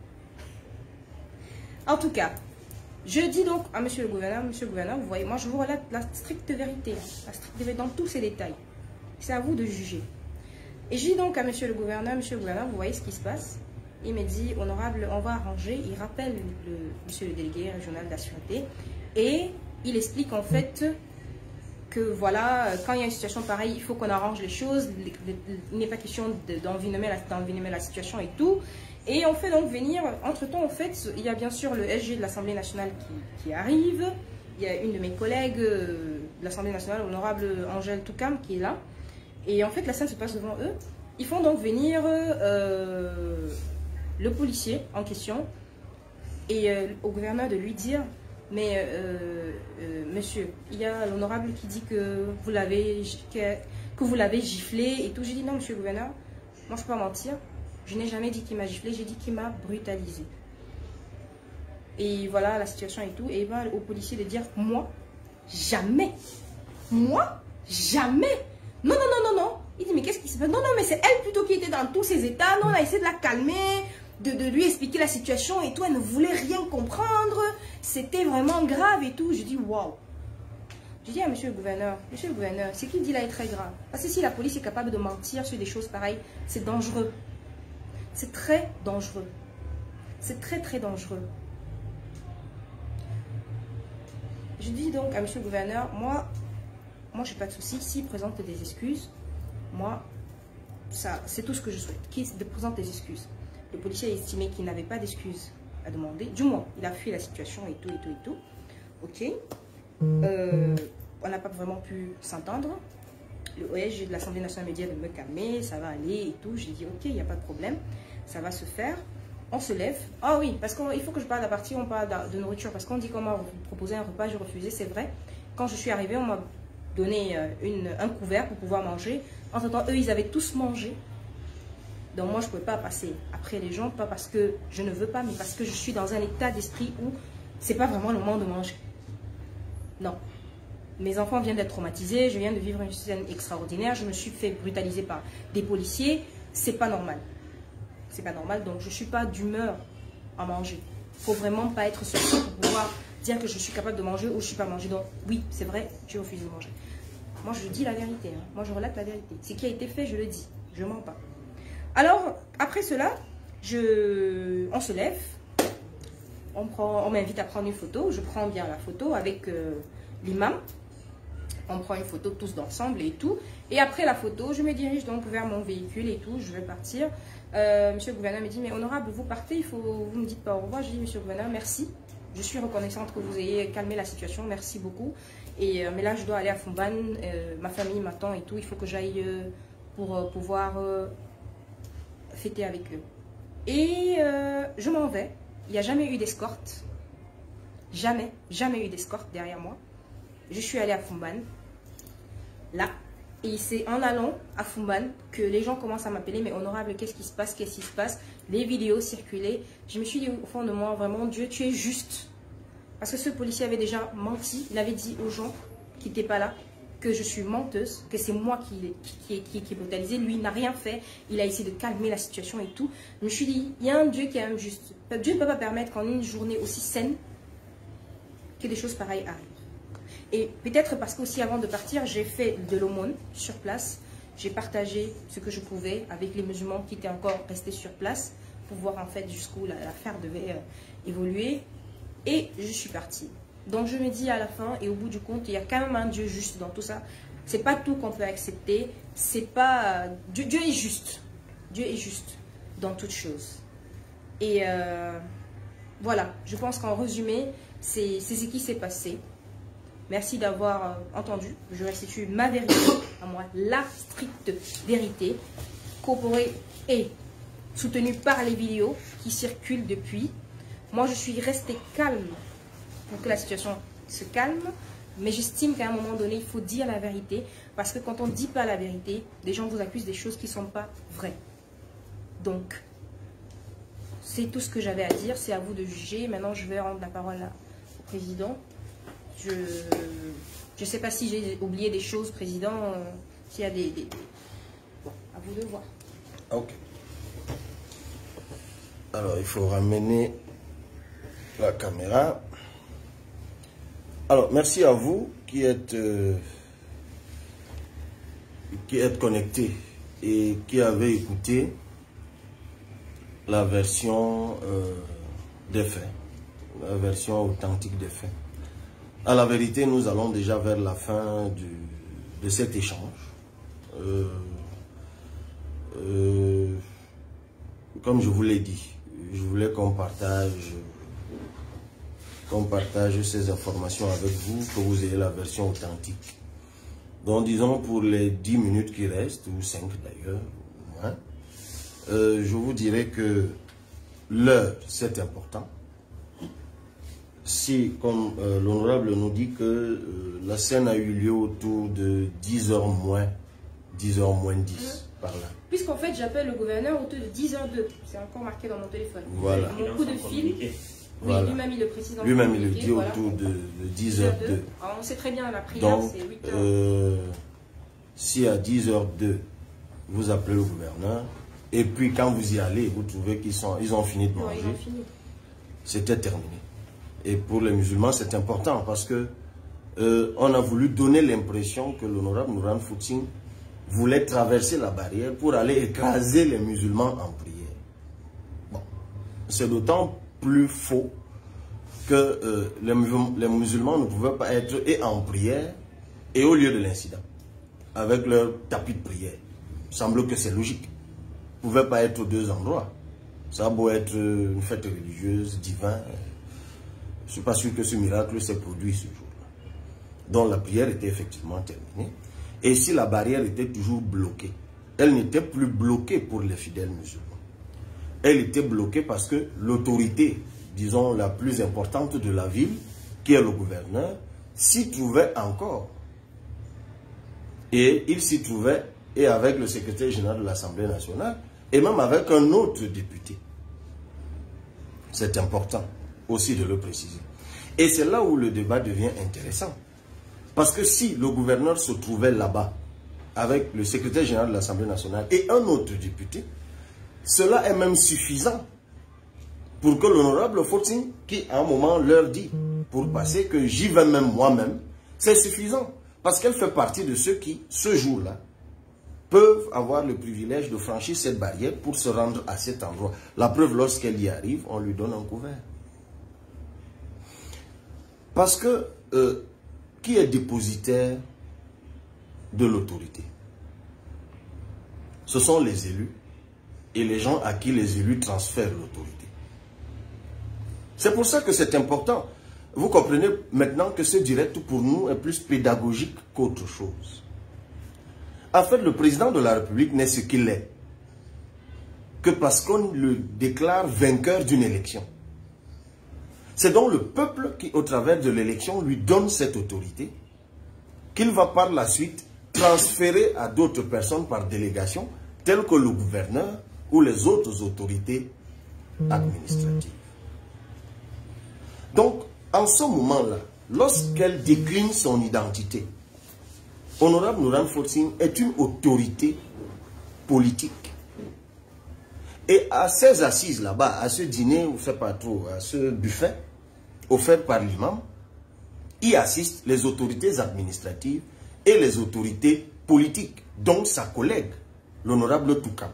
En tout cas, je dis donc à monsieur le gouverneur, monsieur le gouverneur, vous voyez, moi je vous relate la stricte vérité, la stricte vérité dans tous ces détails. C'est à vous de juger. Et je dis donc à monsieur le gouverneur, monsieur le gouverneur, vous voyez ce qui se passe? Il me dit, honorable, on va arranger. Il rappelle le, monsieur le délégué régional de la sûreté et il explique en fait que voilà, quand il y a une situation pareille, il faut qu'on arrange les choses. Il n'est pas question d'envenimer la, la situation et tout. Et on fait donc venir, entre-temps, en fait, il y a bien sûr le S G de l'Assemblée nationale qui, qui arrive. Il y a une de mes collègues de l'Assemblée nationale, honorable Angèle Toukam, qui est là. Et en fait, la scène se passe devant eux. Ils font donc venir euh, le policier en question et euh, au gouverneur de lui dire mais euh, euh, monsieur, il y a l'honorable qui dit que vous l'avez que, que vous l'avez giflé et tout. J'ai dit non monsieur le gouverneur, moi je peux pas mentir, je n'ai jamais dit qu'il m'a giflé, j'ai dit qu'il m'a brutalisé. Et voilà la situation et tout. Et ben au policier de dire moi jamais, moi jamais. Non, non, non, non, non. Il dit, mais qu'est-ce qui se passe? Non, non, mais c'est elle plutôt qui était dans tous ces états. Non, on a essayé de la calmer, de, de lui expliquer la situation et tout. Elle ne voulait rien comprendre. C'était vraiment grave et tout. Je dis, waouh. Je dis à monsieur le gouverneur, monsieur le gouverneur, ce qu'il dit là est très grave. Parce que si la police est capable de mentir sur des choses pareilles, c'est dangereux. C'est très dangereux. C'est très, très dangereux. Je dis donc à monsieur le gouverneur, moi... Moi, je n'ai pas de souci. S'il présente des excuses, moi, c'est tout ce que je souhaite. Qu'il présente des excuses. Le policier a estimé qu'il n'avait pas d'excuses à demander. Du moins, il a fui la situation et tout, et tout, et tout. Ok. Euh, on n'a pas vraiment pu s'entendre. Le O S G de l'Assemblée nationale me dit de me calmer, ça va aller et tout. J'ai dit, ok, il n'y a pas de problème. Ça va se faire. On se lève. Ah oui, parce qu'il faut que je parle à partir, on parle de nourriture. Parce qu'on dit qu'on m'a proposé un repas, j'ai refusé, c'est vrai. Quand je suis arrivée, on m'a donner une, un couvert pour pouvoir manger. En temps, eux, ils avaient tous mangé. Donc moi, je ne pouvais pas passer après les gens, pas parce que je ne veux pas, mais parce que je suis dans un état d'esprit où c'est pas vraiment le moment de manger. Non. Mes enfants viennent d'être traumatisés, je viens de vivre une scène extraordinaire, je me suis fait brutaliser par des policiers. C'est pas normal. C'est pas normal, donc je ne suis pas d'humeur à manger. Il ne faut vraiment pas être sur ça pour pouvoir dire que je suis capable de manger ou je ne suis pas manger. Donc oui, c'est vrai, j'ai refusé de manger. Moi, je dis la vérité. Hein. Moi, je relate la vérité. Ce qui a été fait, je le dis. Je ne mens pas. Alors, après cela, je... on se lève. On, prend... on m'invite à prendre une photo. Je prends bien la photo avec euh, l'imam. On prend une photo tous d'ensemble et tout. Et après la photo, je me dirige donc vers mon véhicule et tout. Je vais partir. Euh, monsieur le gouverneur me dit, mais honorable, vous partez, il faut... vous ne me dites pas au revoir. Je dis, monsieur le gouverneur, merci. Je suis reconnaissante que vous ayez calmé la situation. Merci beaucoup. Et, euh, mais là, je dois aller à Fumban. Euh, ma famille m'attend et tout. Il faut que j'aille euh, pour euh, pouvoir euh, fêter avec eux. Et euh, je m'en vais. Il n'y a jamais eu d'escorte. Jamais, jamais eu d'escorte derrière moi. Je suis allée à Fumban. Là. Et c'est en allant à Fumban que les gens commencent à m'appeler. Mais honorable, qu'est-ce qui se passe? Qu'est-ce qui se passe? Les vidéos circulaient. Je me suis dit au fond de moi, vraiment, Dieu, tu es juste. Parce que ce policier avait déjà menti. Il avait dit aux gens qui n'étaient pas là que je suis menteuse, que c'est moi qui, qui, qui, qui est brutalisée. Lui, il n'a rien fait. Il a essayé de calmer la situation et tout. Je me suis dit, il y a un Dieu qui est injuste. Dieu ne peut pas permettre qu'en une journée aussi saine, que des choses pareilles arrivent. Et peut-être parce qu'aussi avant de partir, j'ai fait de l'aumône sur place. J'ai partagé ce que je pouvais avec les musulmans qui étaient encore restés sur place pour voir en fait jusqu'où l'affaire devait euh, évoluer. Et je suis partie. Donc je me dis à la fin et au bout du compte, il y a quand même un Dieu juste dans tout ça. C'est pas tout qu'on peut accepter. C'est pas Dieu, Dieu est juste. Dieu est juste dans toutes choses. Et euh, voilà. Je pense qu'en résumé, c'est ce qui s'est passé. Merci d'avoir entendu. Je restitue ma vérité à moi, la stricte vérité, corporée et soutenu par les vidéos qui circulent depuis. Moi, je suis restée calme pour que la situation se calme, mais j'estime qu'à un moment donné, il faut dire la vérité, parce que quand on ne dit pas la vérité, des gens vous accusent des choses qui ne sont pas vraies. Donc, c'est tout ce que j'avais à dire, c'est à vous de juger. Maintenant, je vais rendre la parole à, au président. Je ne sais pas si j'ai oublié des choses, président, euh, s'il y a des, des... Bon, à vous de voir. Ok. Alors, il faut ramener la caméra. Alors, merci à vous qui êtes, euh, qui êtes connectés et qui avez écouté la version euh, des faits, la version authentique des faits. À la vérité, nous allons déjà vers la fin du, de cet échange. Euh, euh, comme je vous l'ai dit, je voulais qu'on partage, qu'on partage ces informations avec vous, que vous ayez la version authentique. Donc, disons, pour les dix minutes qui restent, ou cinq d'ailleurs, au moins, euh, je vous dirais que l'heure, c'est important. Si, comme euh, l'honorable nous dit que euh, la scène a eu lieu autour de dix heures moins, dix heures moins dix, mmh. par là. Puisqu'en fait, j'appelle le gouverneur autour de dix heures deux. C'est encore marqué dans mon téléphone. Voilà. Mon coup de fil. Oui, voilà. lui-même, il le précise dans Lui-même, il le dit voilà. autour de, de dix heures deux. Alors, on sait très bien, la prière, c'est huit heures. Euh, si à dix heures deux, vous appelez le gouverneur, et puis quand vous y allez, vous trouvez qu'ils sont, ils ont fini de manger, c'était terminé. Et pour les musulmans, c'est important parce que euh, on a voulu donner l'impression que l'honorable Nouran Fouting voulait traverser la barrière pour aller écraser les musulmans en prière. Bon, c'est d'autant plus faux que euh, les, les musulmans ne pouvaient pas être et en prière et au lieu de l'incident, avec leur tapis de prière. Il semble que c'est logique. Ils ne pouvaient pas être aux deux endroits. Ça a beau être une fête religieuse, divine. Je ne suis pas sûr que ce miracle s'est produit ce jour-là. Donc la prière était effectivement terminée. Et si la barrière était toujours bloquée, elle n'était plus bloquée pour les fidèles musulmans. Elle était bloquée parce que l'autorité, disons la plus importante de la ville, qui est le gouverneur, s'y trouvait encore. Et il s'y trouvait, et avec le secrétaire général de l'Assemblée nationale, et même avec un autre député. C'est important aussi de le préciser. Et c'est là où le débat devient intéressant. Parce que si le gouverneur se trouvait là-bas, avec le secrétaire général de l'Assemblée nationale et un autre député, cela est même suffisant pour que l'honorable Fouting, qui à un moment leur dit, pour passer, que j'y vais même moi-même, c'est suffisant. Parce qu'elle fait partie de ceux qui, ce jour-là, peuvent avoir le privilège de franchir cette barrière pour se rendre à cet endroit. La preuve, lorsqu'elle y arrive, on lui donne un couvert. Parce que, euh, qui est dépositaire de l'autorité? Ce sont les élus et les gens à qui les élus transfèrent l'autorité. C'est pour ça que c'est important. Vous comprenez maintenant que ce direct pour nous est plus pédagogique qu'autre chose. En fait, le président de la République n'est ce qu'il est que parce qu'on le déclare vainqueur d'une élection. C'est donc le peuple qui, au travers de l'élection, lui donne cette autorité qu'il va par la suite transférer à d'autres personnes par délégation, telles que le gouverneur ou les autres autorités administratives. Donc, en ce moment-là, lorsqu'elle décline son identité, Honorable Nouran Fouting est une autorité politique. Et à ces assises là-bas, à ce dîner, ou c'est pas trop, à ce buffet offert par l'imam, y assistent les autorités administratives et les autorités politiques, dont sa collègue, l'honorable Toukan.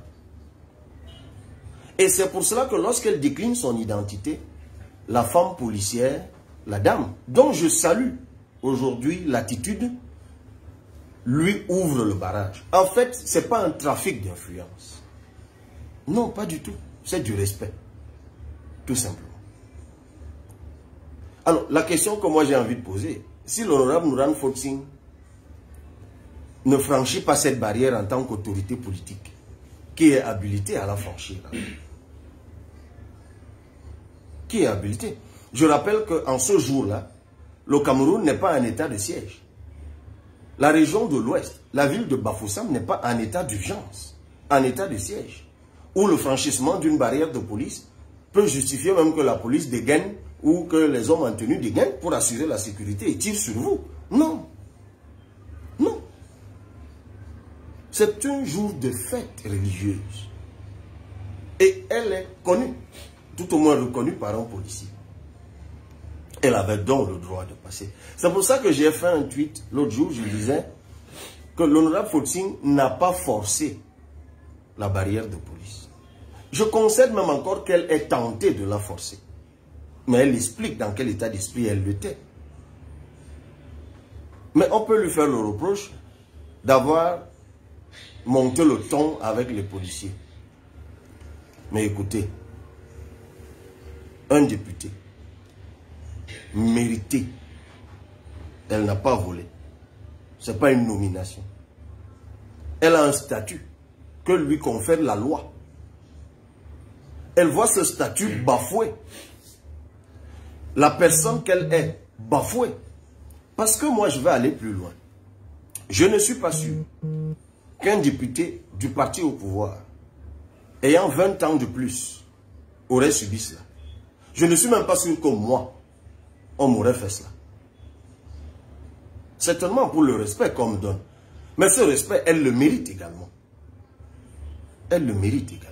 Et c'est pour cela que lorsqu'elle décline son identité, la femme policière, la dame, dont je salue aujourd'hui l'attitude, lui ouvre le barrage. En fait, ce n'est pas un trafic d'influence. Non, pas du tout. C'est du respect. Tout simplement. Alors, la question que moi j'ai envie de poser, si l'honorable Nouran Fouting ne franchit pas cette barrière en tant qu'autorité politique, qui est habilité à la franchir. Qui est habilité? Je rappelle qu'en ce jour-là, le Cameroun n'est pas en état de siège. La région de l'Ouest, la ville de Bafoussam n'est pas en état d'urgence, en état de siège, où le franchissement d'une barrière de police peut justifier même que la police dégaine ou que les hommes en tenue dégainent pour assurer la sécurité et tirent sur vous. Non. Non. C'est un jour de fête religieuse. Et elle est connue, tout au moins reconnue par un policier. Elle avait donc le droit de passer. C'est pour ça que j'ai fait un tweet l'autre jour, je disais que l'honorable Fotsing n'a pas forcé la barrière de police. Je concède même encore qu'elle est tentée de la forcer. Mais elle explique dans quel état d'esprit elle l'était. Mais on peut lui faire le reproche d'avoir monté le ton avec les policiers. Mais écoutez, un député mérité, elle n'a pas volé. Ce n'est pas une nomination. Elle a un statut que lui confère la loi. Elle voit ce statut bafoué. La personne qu'elle est bafouée. Parce que moi, je vais aller plus loin. Je ne suis pas sûr qu'un député du parti au pouvoir, ayant vingt ans de plus, aurait subi cela. Je ne suis même pas sûr que moi, on m'aurait fait cela. Certainement pour le respect qu'on me donne. Mais ce respect, elle le mérite également. Elle le mérite également.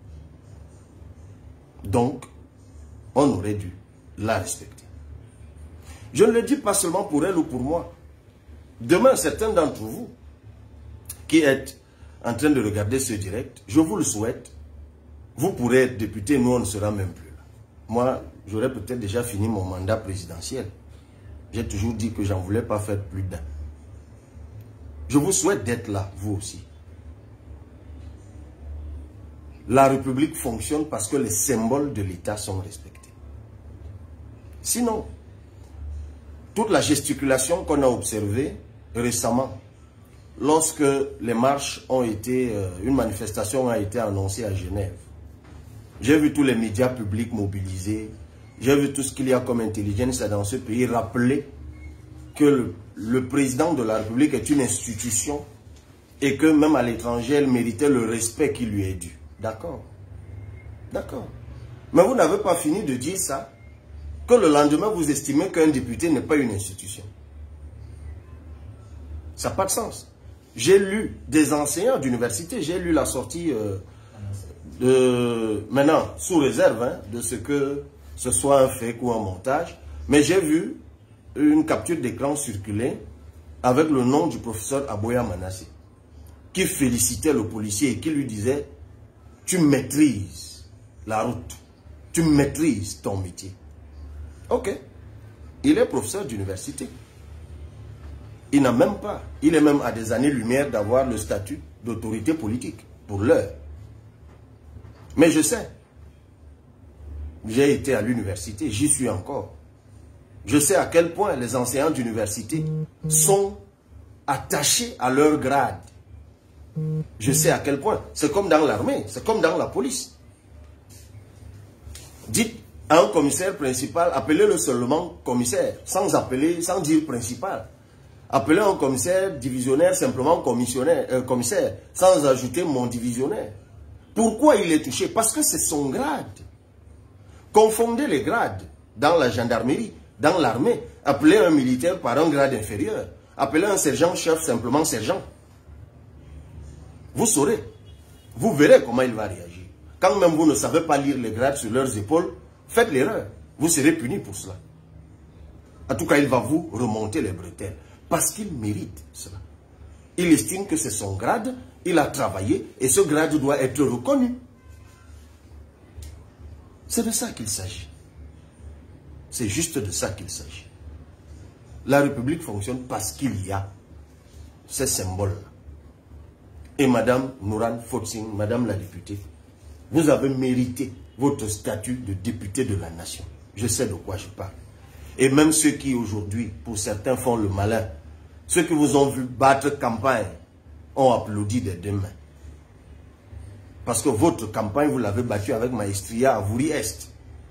Donc, on aurait dû la respecter. Je ne le dis pas seulement pour elle ou pour moi. Demain, certains d'entre vous qui êtes en train de regarder ce direct, je vous le souhaite, vous pourrez être député, nous on ne sera même plus là. Moi, j'aurais peut-être déjà fini mon mandat présidentiel. J'ai toujours dit que j'en voulais pas faire plus d'un. Je vous souhaite d'être là, vous aussi. La République fonctionne parce que les symboles de l'État sont respectés. Sinon, toute la gesticulation qu'on a observée récemment, lorsque les marches ont été, euh, une manifestation a été annoncée à Genève, j'ai vu tous les médias publics mobilisés, j'ai vu tout ce qu'il y a comme intelligence dans ce pays rappeler que le, le président de la République est une institution et que même à l'étranger, elle méritait le respect qui lui est dû. D'accord. D'accord. Mais vous n'avez pas fini de dire ça, que le lendemain, vous estimez qu'un député n'est pas une institution. Ça n'a pas de sens. J'ai lu des enseignants d'université, j'ai lu la sortie euh, de, maintenant, sous réserve hein, de ce que ce soit un fake ou un montage, mais j'ai vu une capture d'écran circuler avec le nom du professeur Aboya Manasseh, qui félicitait le policier et qui lui disait « Tu maîtrises la route, tu maîtrises ton métier. » Ok, il est professeur d'université. Il n'a même pas, il est même à des années-lumière d'avoir le statut d'autorité politique, pour l'heure. Mais je sais, j'ai été à l'université, j'y suis encore. Je sais à quel point les enseignants d'université sont attachés à leur grade. Je sais à quel point. C'est comme dans l'armée, c'est comme dans la police. Dites à un commissaire principal, appelez-le seulement commissaire, sans appeler, sans dire principal. Appelez un commissaire divisionnaire simplement commissionnaire, euh, commissaire, sans ajouter mon divisionnaire. Pourquoi il est touché? Parce que c'est son grade. Confondez les grades dans la gendarmerie, dans l'armée. Appelez un militaire par un grade inférieur. Appelez un sergent-chef simplement sergent. Vous saurez. Vous verrez comment il va réagir. Quand même vous ne savez pas lire les grades sur leurs épaules, faites l'erreur. Vous serez puni pour cela. En tout cas, il va vous remonter les bretelles. Parce qu'il mérite cela. Il estime que c'est son grade, il a travaillé et ce grade doit être reconnu. C'est de ça qu'il s'agit. C'est juste de ça qu'il s'agit. La République fonctionne parce qu'il y a ces symboles-là. Et Madame Nouran Fotsing, Madame la députée, vous avez mérité votre statut de député de la nation. Je sais de quoi je parle. Et même ceux qui aujourd'hui, pour certains, font le malin, ceux qui vous ont vu battre campagne, ont applaudi des deux mains. Parce que votre campagne, vous l'avez battue avec maestria à Vouri-Est.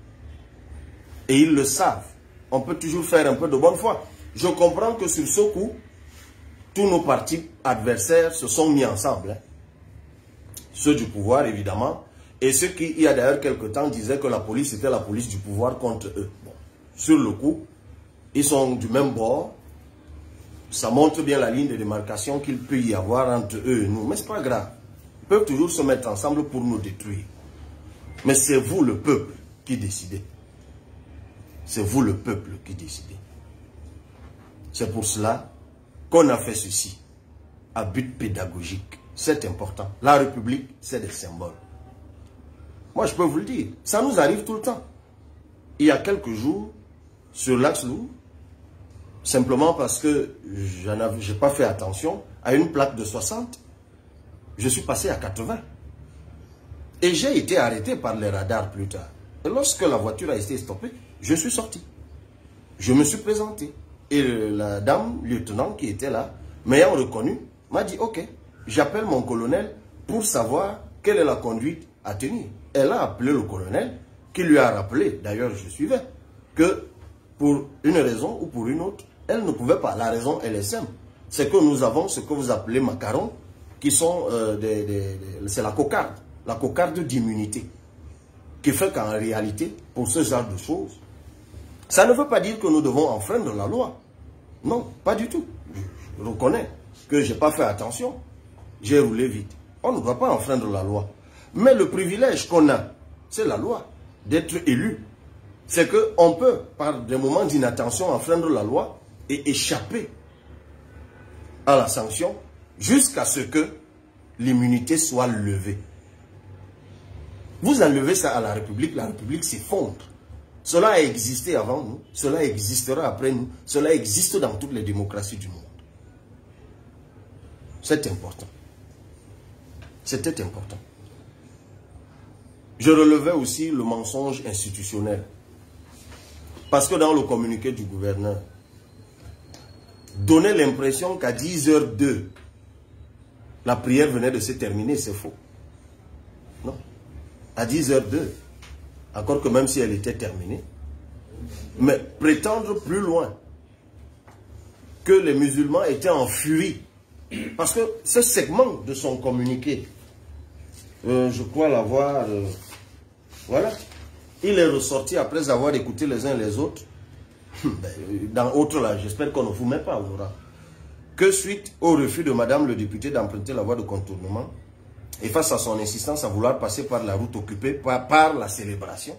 Et ils le savent. On peut toujours faire un peu de bonne foi. Je comprends que sur ce coup, tous nos partis adversaires se sont mis ensemble. Hein. Ceux du pouvoir, évidemment. Et ceux qui, il y a d'ailleurs quelque temps, disaient que la police était la police du pouvoir contre eux. Bon. Sur le coup, ils sont du même bord. Ça montre bien la ligne de démarcation qu'il peut y avoir entre eux et nous. Mais ce n'est pas grave. Ils peuvent toujours se mettre ensemble pour nous détruire. Mais c'est vous, le peuple, qui décidez. C'est vous, le peuple, qui décidez. C'est pour cela qu'on a fait ceci, à but pédagogique. C'est important. La République, c'est des symboles. Moi, je peux vous le dire. Ça nous arrive tout le temps. Il y a quelques jours, sur l'axe Lourd, simplement parce que je n'ai pas fait attention, à une plaque de soixante, je suis passé à quatre-vingts. Et j'ai été arrêté par les radars plus tard. Et lorsque la voiture a été stoppée, je suis sorti. Je me suis présenté. Et la dame, lieutenant qui était là, m'ayant reconnu, m'a dit, ok, j'appelle mon colonel pour savoir quelle est la conduite à tenir. Elle a appelé le colonel, qui lui a rappelé, d'ailleurs je suivais, que pour une raison ou pour une autre, elle ne pouvait pas. La raison, elle est simple. C'est que nous avons ce que vous appelez macarons, qui sont euh, des, des, des c'est la cocarde, la cocarde d'immunité, qui fait qu'en réalité, pour ce genre de choses, ça ne veut pas dire que nous devons enfreindre la loi. Non, pas du tout. Je reconnais que je n'ai pas fait attention. J'ai roulé vite. On ne doit pas enfreindre la loi. Mais le privilège qu'on a, c'est la loi, d'être élu. C'est qu'on peut, par des moments d'inattention, enfreindre la loi et échapper à la sanction jusqu'à ce que l'immunité soit levée. Vous enlevez ça à la République, la République s'effondre. Cela a existé avant nous, cela existera après nous, cela existe dans toutes les démocraties du monde. C'est important. C'était important. Je relevais aussi le mensonge institutionnel. Parce que dans le communiqué du gouverneur, donnait l'impression qu'à dix heures deux, la prière venait de se terminer, c'est faux. Non. À dix heures deux, encore que même si elle était terminée, mais prétendre plus loin que les musulmans étaient en furie, parce que ce segment de son communiqué, euh, je crois l'avoir, euh, voilà, il est ressorti après avoir écouté les uns les autres, dans autre là, j'espère qu'on ne vous met pas, Aurora, que suite au refus de madame le député d'emprunter la voie de contournement, et face à son insistance à vouloir passer par la route occupée par, par la célébration,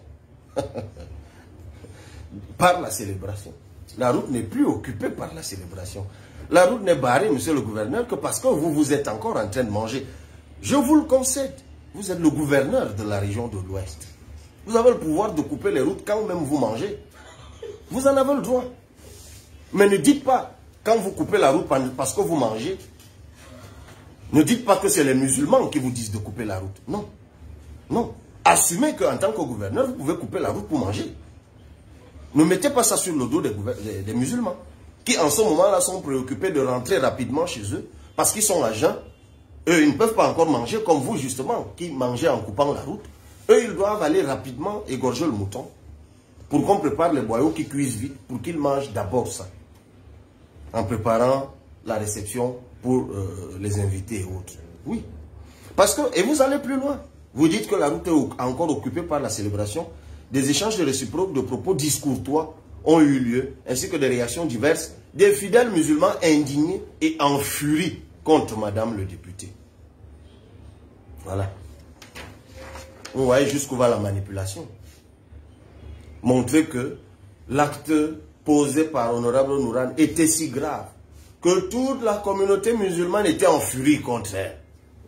par la célébration, la route n'est plus occupée par la célébration. La route n'est barrée, monsieur le gouverneur, que parce que vous, vous êtes encore en train de manger. Je vous le concède, vous êtes le gouverneur de la région de l'Ouest. Vous avez le pouvoir de couper les routes quand même vous mangez. Vous en avez le droit. Mais ne dites pas, quand vous coupez la route parce que vous mangez, ne dites pas que c'est les musulmans qui vous disent de couper la route. Non. Non. Assumez qu'en tant que gouverneur, vous pouvez couper la route pour manger. Ne mettez pas ça sur le dos des, des, des musulmans, qui en ce moment-là sont préoccupés de rentrer rapidement chez eux, parce qu'ils sont agents. Eux, ils ne peuvent pas encore manger comme vous, justement, qui mangez en coupant la route. Eux, ils doivent aller rapidement égorger le mouton, pour qu'on prépare les boyaux qui cuisent vite, pour qu'ils mangent d'abord ça, en préparant la réception pour euh, les invités et autres. Oui. Parce que, et vous allez plus loin. Vous dites que la route est encore occupée par la célébration. Des échanges réciproques de propos discourtois ont eu lieu, ainsi que des réactions diverses des fidèles musulmans indignés et en furie contre madame le député. Voilà. Vous voyez jusqu'où va la manipulation. Montrer que l'acte posé par Honorable Nouran était si grave que toute la communauté musulmane était en furie contre elle.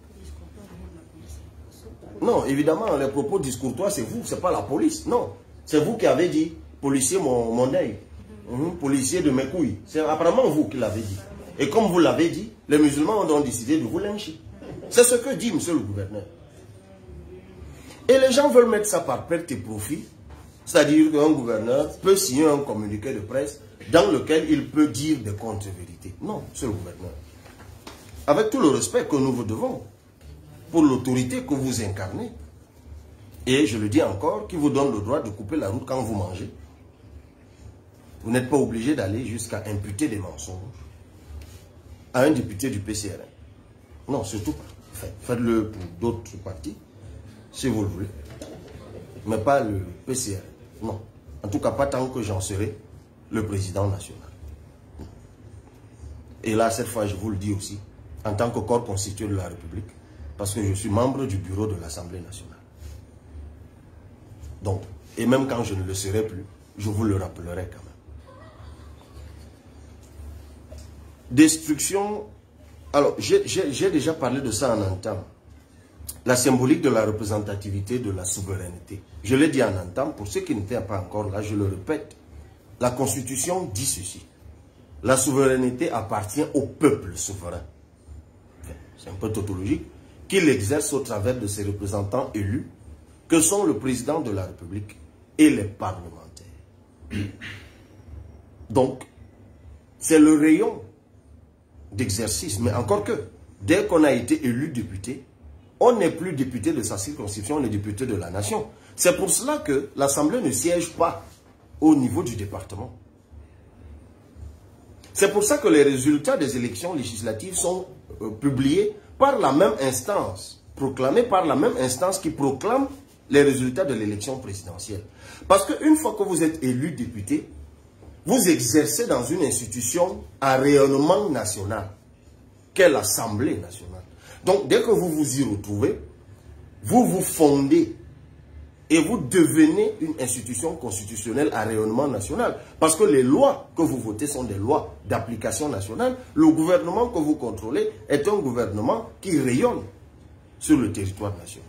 Non, évidemment, les propos discourtois, c'est vous, c'est pas la police. Non, c'est vous qui avez dit, policier mon, mon œil, mmh, policier de mes couilles. C'est apparemment vous qui l'avez dit. Et comme vous l'avez dit, les musulmans ont donc décidé de vous lyncher. C'est ce que dit monsieur le gouverneur. Et les gens veulent mettre ça par perte et profit. C'est-à-dire qu'un gouverneur peut signer un communiqué de presse dans lequel il peut dire des contre-vérités. Non, monsieur le gouverneur. Avec tout le respect que nous vous devons, pour l'autorité que vous incarnez. Et je le dis encore, qui vous donne le droit de couper la route quand vous mangez. Vous n'êtes pas obligé d'aller jusqu'à imputer des mensonges à un député du P C R N. Non, surtout pas. Faites-le pour d'autres partis, si vous le voulez. Mais pas le P C R N. Non. En tout cas, pas tant que j'en serai le président national. Et là, cette fois, je vous le dis aussi, en tant que corps constitué de la République, parce que je suis membre du bureau de l'Assemblée nationale. Donc, et même quand je ne le serai plus, je vous le rappellerai quand même. Destruction, alors j'ai déjà parlé de ça en entame. La symbolique de la représentativité de la souveraineté. Je l'ai dit en entame, pour ceux qui n'étaient pas encore là, je le répète. La Constitution dit ceci. La souveraineté appartient au peuple souverain. C'est un peu tautologique. Qui l'exerce au travers de ses représentants élus, que sont le président de la République et les parlementaires. Donc, c'est le rayon d'exercice. Mais encore que, dès qu'on a été élu député, on n'est plus député de sa circonscription, on est député de la nation. C'est pour cela que l'Assemblée ne siège pas au niveau du département. C'est pour ça que les résultats des élections législatives sont euh, publiés par la même instance, proclamés par la même instance qui proclame les résultats de l'élection présidentielle. Parce qu'une fois que vous êtes élu député, vous exercez dans une institution à rayonnement national, qu'est l'Assemblée nationale. Donc, dès que vous vous y retrouvez, vous vous fondez et vous devenez une institution constitutionnelle à rayonnement national. Parce que les lois que vous votez sont des lois d'application nationale. Le gouvernement que vous contrôlez est un gouvernement qui rayonne sur le territoire national.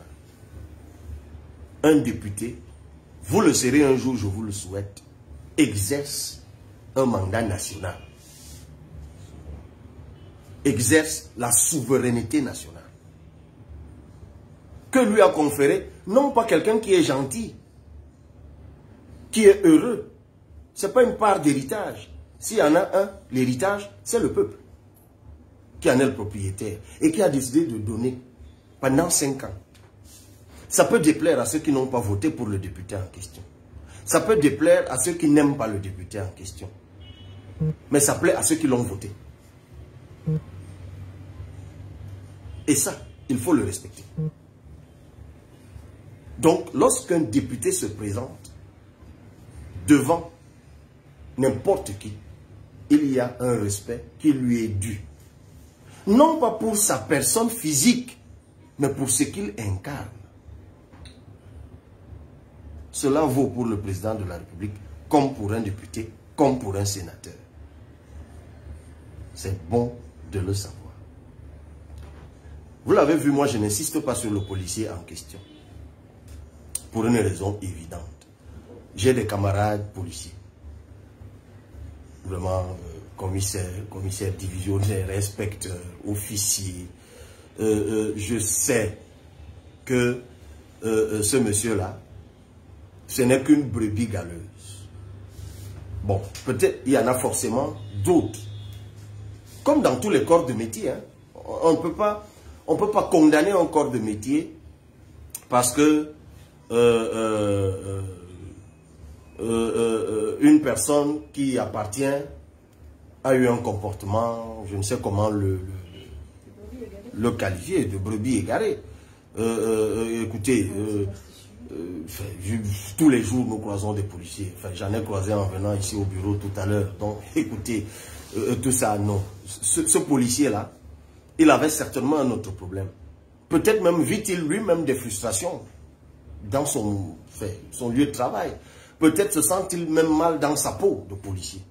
Un député, vous le serez un jour, je vous le souhaite, exerce un mandat national. Exerce la souveraineté nationale. Que lui a conféré, non pas quelqu'un qui est gentil, qui est heureux. Ce n'est pas une part d'héritage. S'il y en a un, l'héritage, c'est le peuple qui en est le propriétaire et qui a décidé de donner pendant cinq ans. Ça peut déplaire à ceux qui n'ont pas voté pour le député en question. Ça peut déplaire à ceux qui n'aiment pas le député en question. Mais ça plaît à ceux qui l'ont voté. Et ça, il faut le respecter. Donc, lorsqu'un député se présente devant n'importe qui, il y a un respect qui lui est dû. Non pas pour sa personne physique, mais pour ce qu'il incarne. Cela vaut pour le président de la République, comme pour un député, comme pour un sénateur. C'est bon de le savoir. Vous l'avez vu, moi je n'insiste pas sur le policier en question. Pour une raison évidente. J'ai des camarades policiers. Vraiment, euh, commissaires, commissaires divisionnaires, inspecteurs, officiers. Euh, euh, je sais que euh, ce monsieur-là, ce n'est qu'une brebis galeuse. Bon, peut-être il y en a forcément d'autres. Comme dans tous les corps de métier, hein, on ne peut pas, on peut pas condamner un corps de métier parce que euh, euh, euh, euh, une personne qui appartient a eu un comportement, je ne sais comment le, le, le qualifier, de brebis égarée. Euh, euh, écoutez, euh, euh, enfin, je, tous les jours nous croisons des policiers. Enfin, j'en ai croisé en venant ici au bureau tout à l'heure. Donc, écoutez, euh, tout ça, non. Ce, ce policier-là, il avait certainement un autre problème. Peut-être même vit-il lui-même des frustrations dans son, enfin, son lieu de travail. Peut-être se sent-il même mal dans sa peau de policier.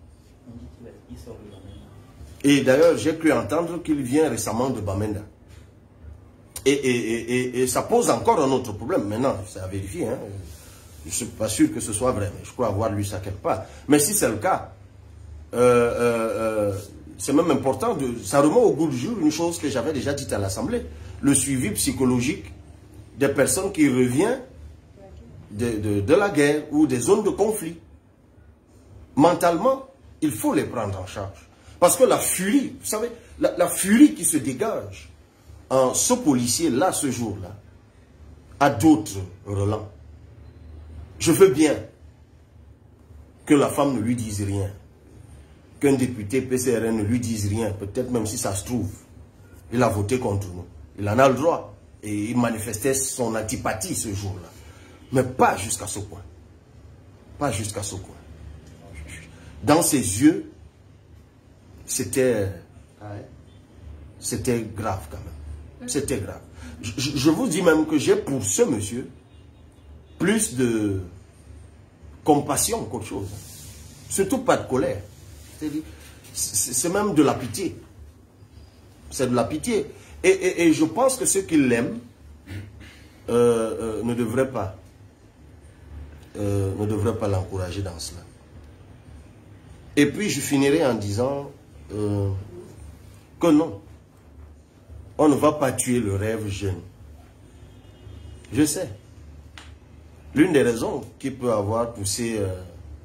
Et d'ailleurs, j'ai cru entendre qu'il vient récemment de Bamenda. Et, et, et, et, et ça pose encore un autre problème. Maintenant, c'est à vérifier. Hein. Je ne suis pas sûr que ce soit vrai, mais je crois avoir lu ça quelque part. Mais si c'est le cas, euh, euh, euh, c'est même important. De, ça remet au goût du jour une chose que j'avais déjà dite à l'Assemblée. Le suivi psychologique des personnes qui reviennent de, de, de la guerre ou des zones de conflit. Mentalement, il faut les prendre en charge. Parce que la furie, vous savez, la, la furie qui se dégage hein, ce policier-là, ce jour-là, a d'autres relents. Je veux bien que la femme ne lui dise rien, qu'un député P C R N ne lui dise rien, peut-être même si ça se trouve, il a voté contre nous. Il en a le droit. Et il manifestait son antipathie ce jour-là. Mais pas jusqu'à ce point. Pas jusqu'à ce point. Dans ses yeux, c'était c'était grave quand même. C'était grave. Je, je vous dis même que j'ai pour ce monsieur plus de compassion qu'autre chose. Surtout pas de colère. C'est même de la pitié. C'est de la pitié. Et, et, et je pense que ceux qui l'aiment euh, euh, ne devraient pas euh, ne devraient pas l'encourager dans cela. Et puis je finirai en disant euh, que non, on ne va pas tuer le rêve jeune. Je sais. L'une des raisons qui peut avoir poussé euh,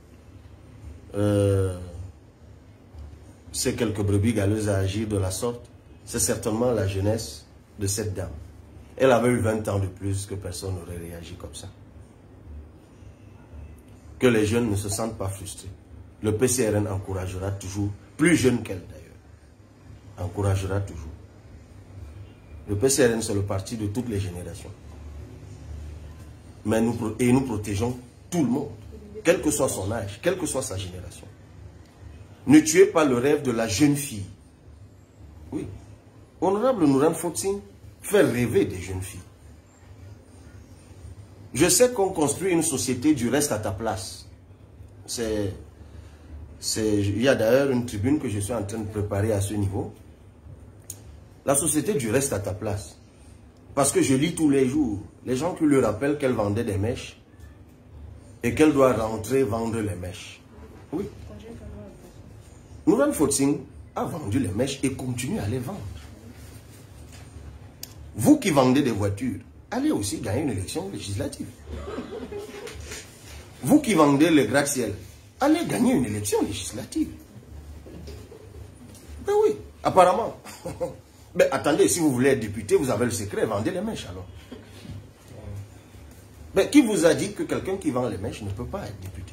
euh, ces quelques brebis galeuses à agir de la sorte, c'est certainement la jeunesse de cette dame. Elle avait eu vingt ans de plus que personne n'aurait réagi comme ça. Que les jeunes ne se sentent pas frustrés. Le P C R N encouragera toujours, plus jeune qu'elle d'ailleurs, encouragera toujours. Le P C R N, c'est le parti de toutes les générations. Mais nous, et nous protégeons tout le monde, quel que soit son âge, quelle que soit sa génération. Ne tuez pas le rêve de la jeune fille. Oui. Honorable Nouran Fotsing fait rêver des jeunes filles. Je sais qu'on construit une société du reste à ta place. C'est, c'est, il y a d'ailleurs une tribune que je suis en train de préparer à ce niveau. La société du reste à ta place. Parce que je lis tous les jours les gens qui lui rappellent qu'elle vendait des mèches et qu'elle doit rentrer vendre les mèches. Oui. Nouran Fotsing a vendu les mèches et continue à les vendre. Vous qui vendez des voitures, allez aussi gagner une élection législative. Vous qui vendez le gratte-ciel, allez gagner une élection législative. Ben oui, apparemment. Mais attendez, si vous voulez être député, vous avez le secret, vendez les mèches alors. Mais qui vous a dit que quelqu'un qui vend les mèches ne peut pas être député?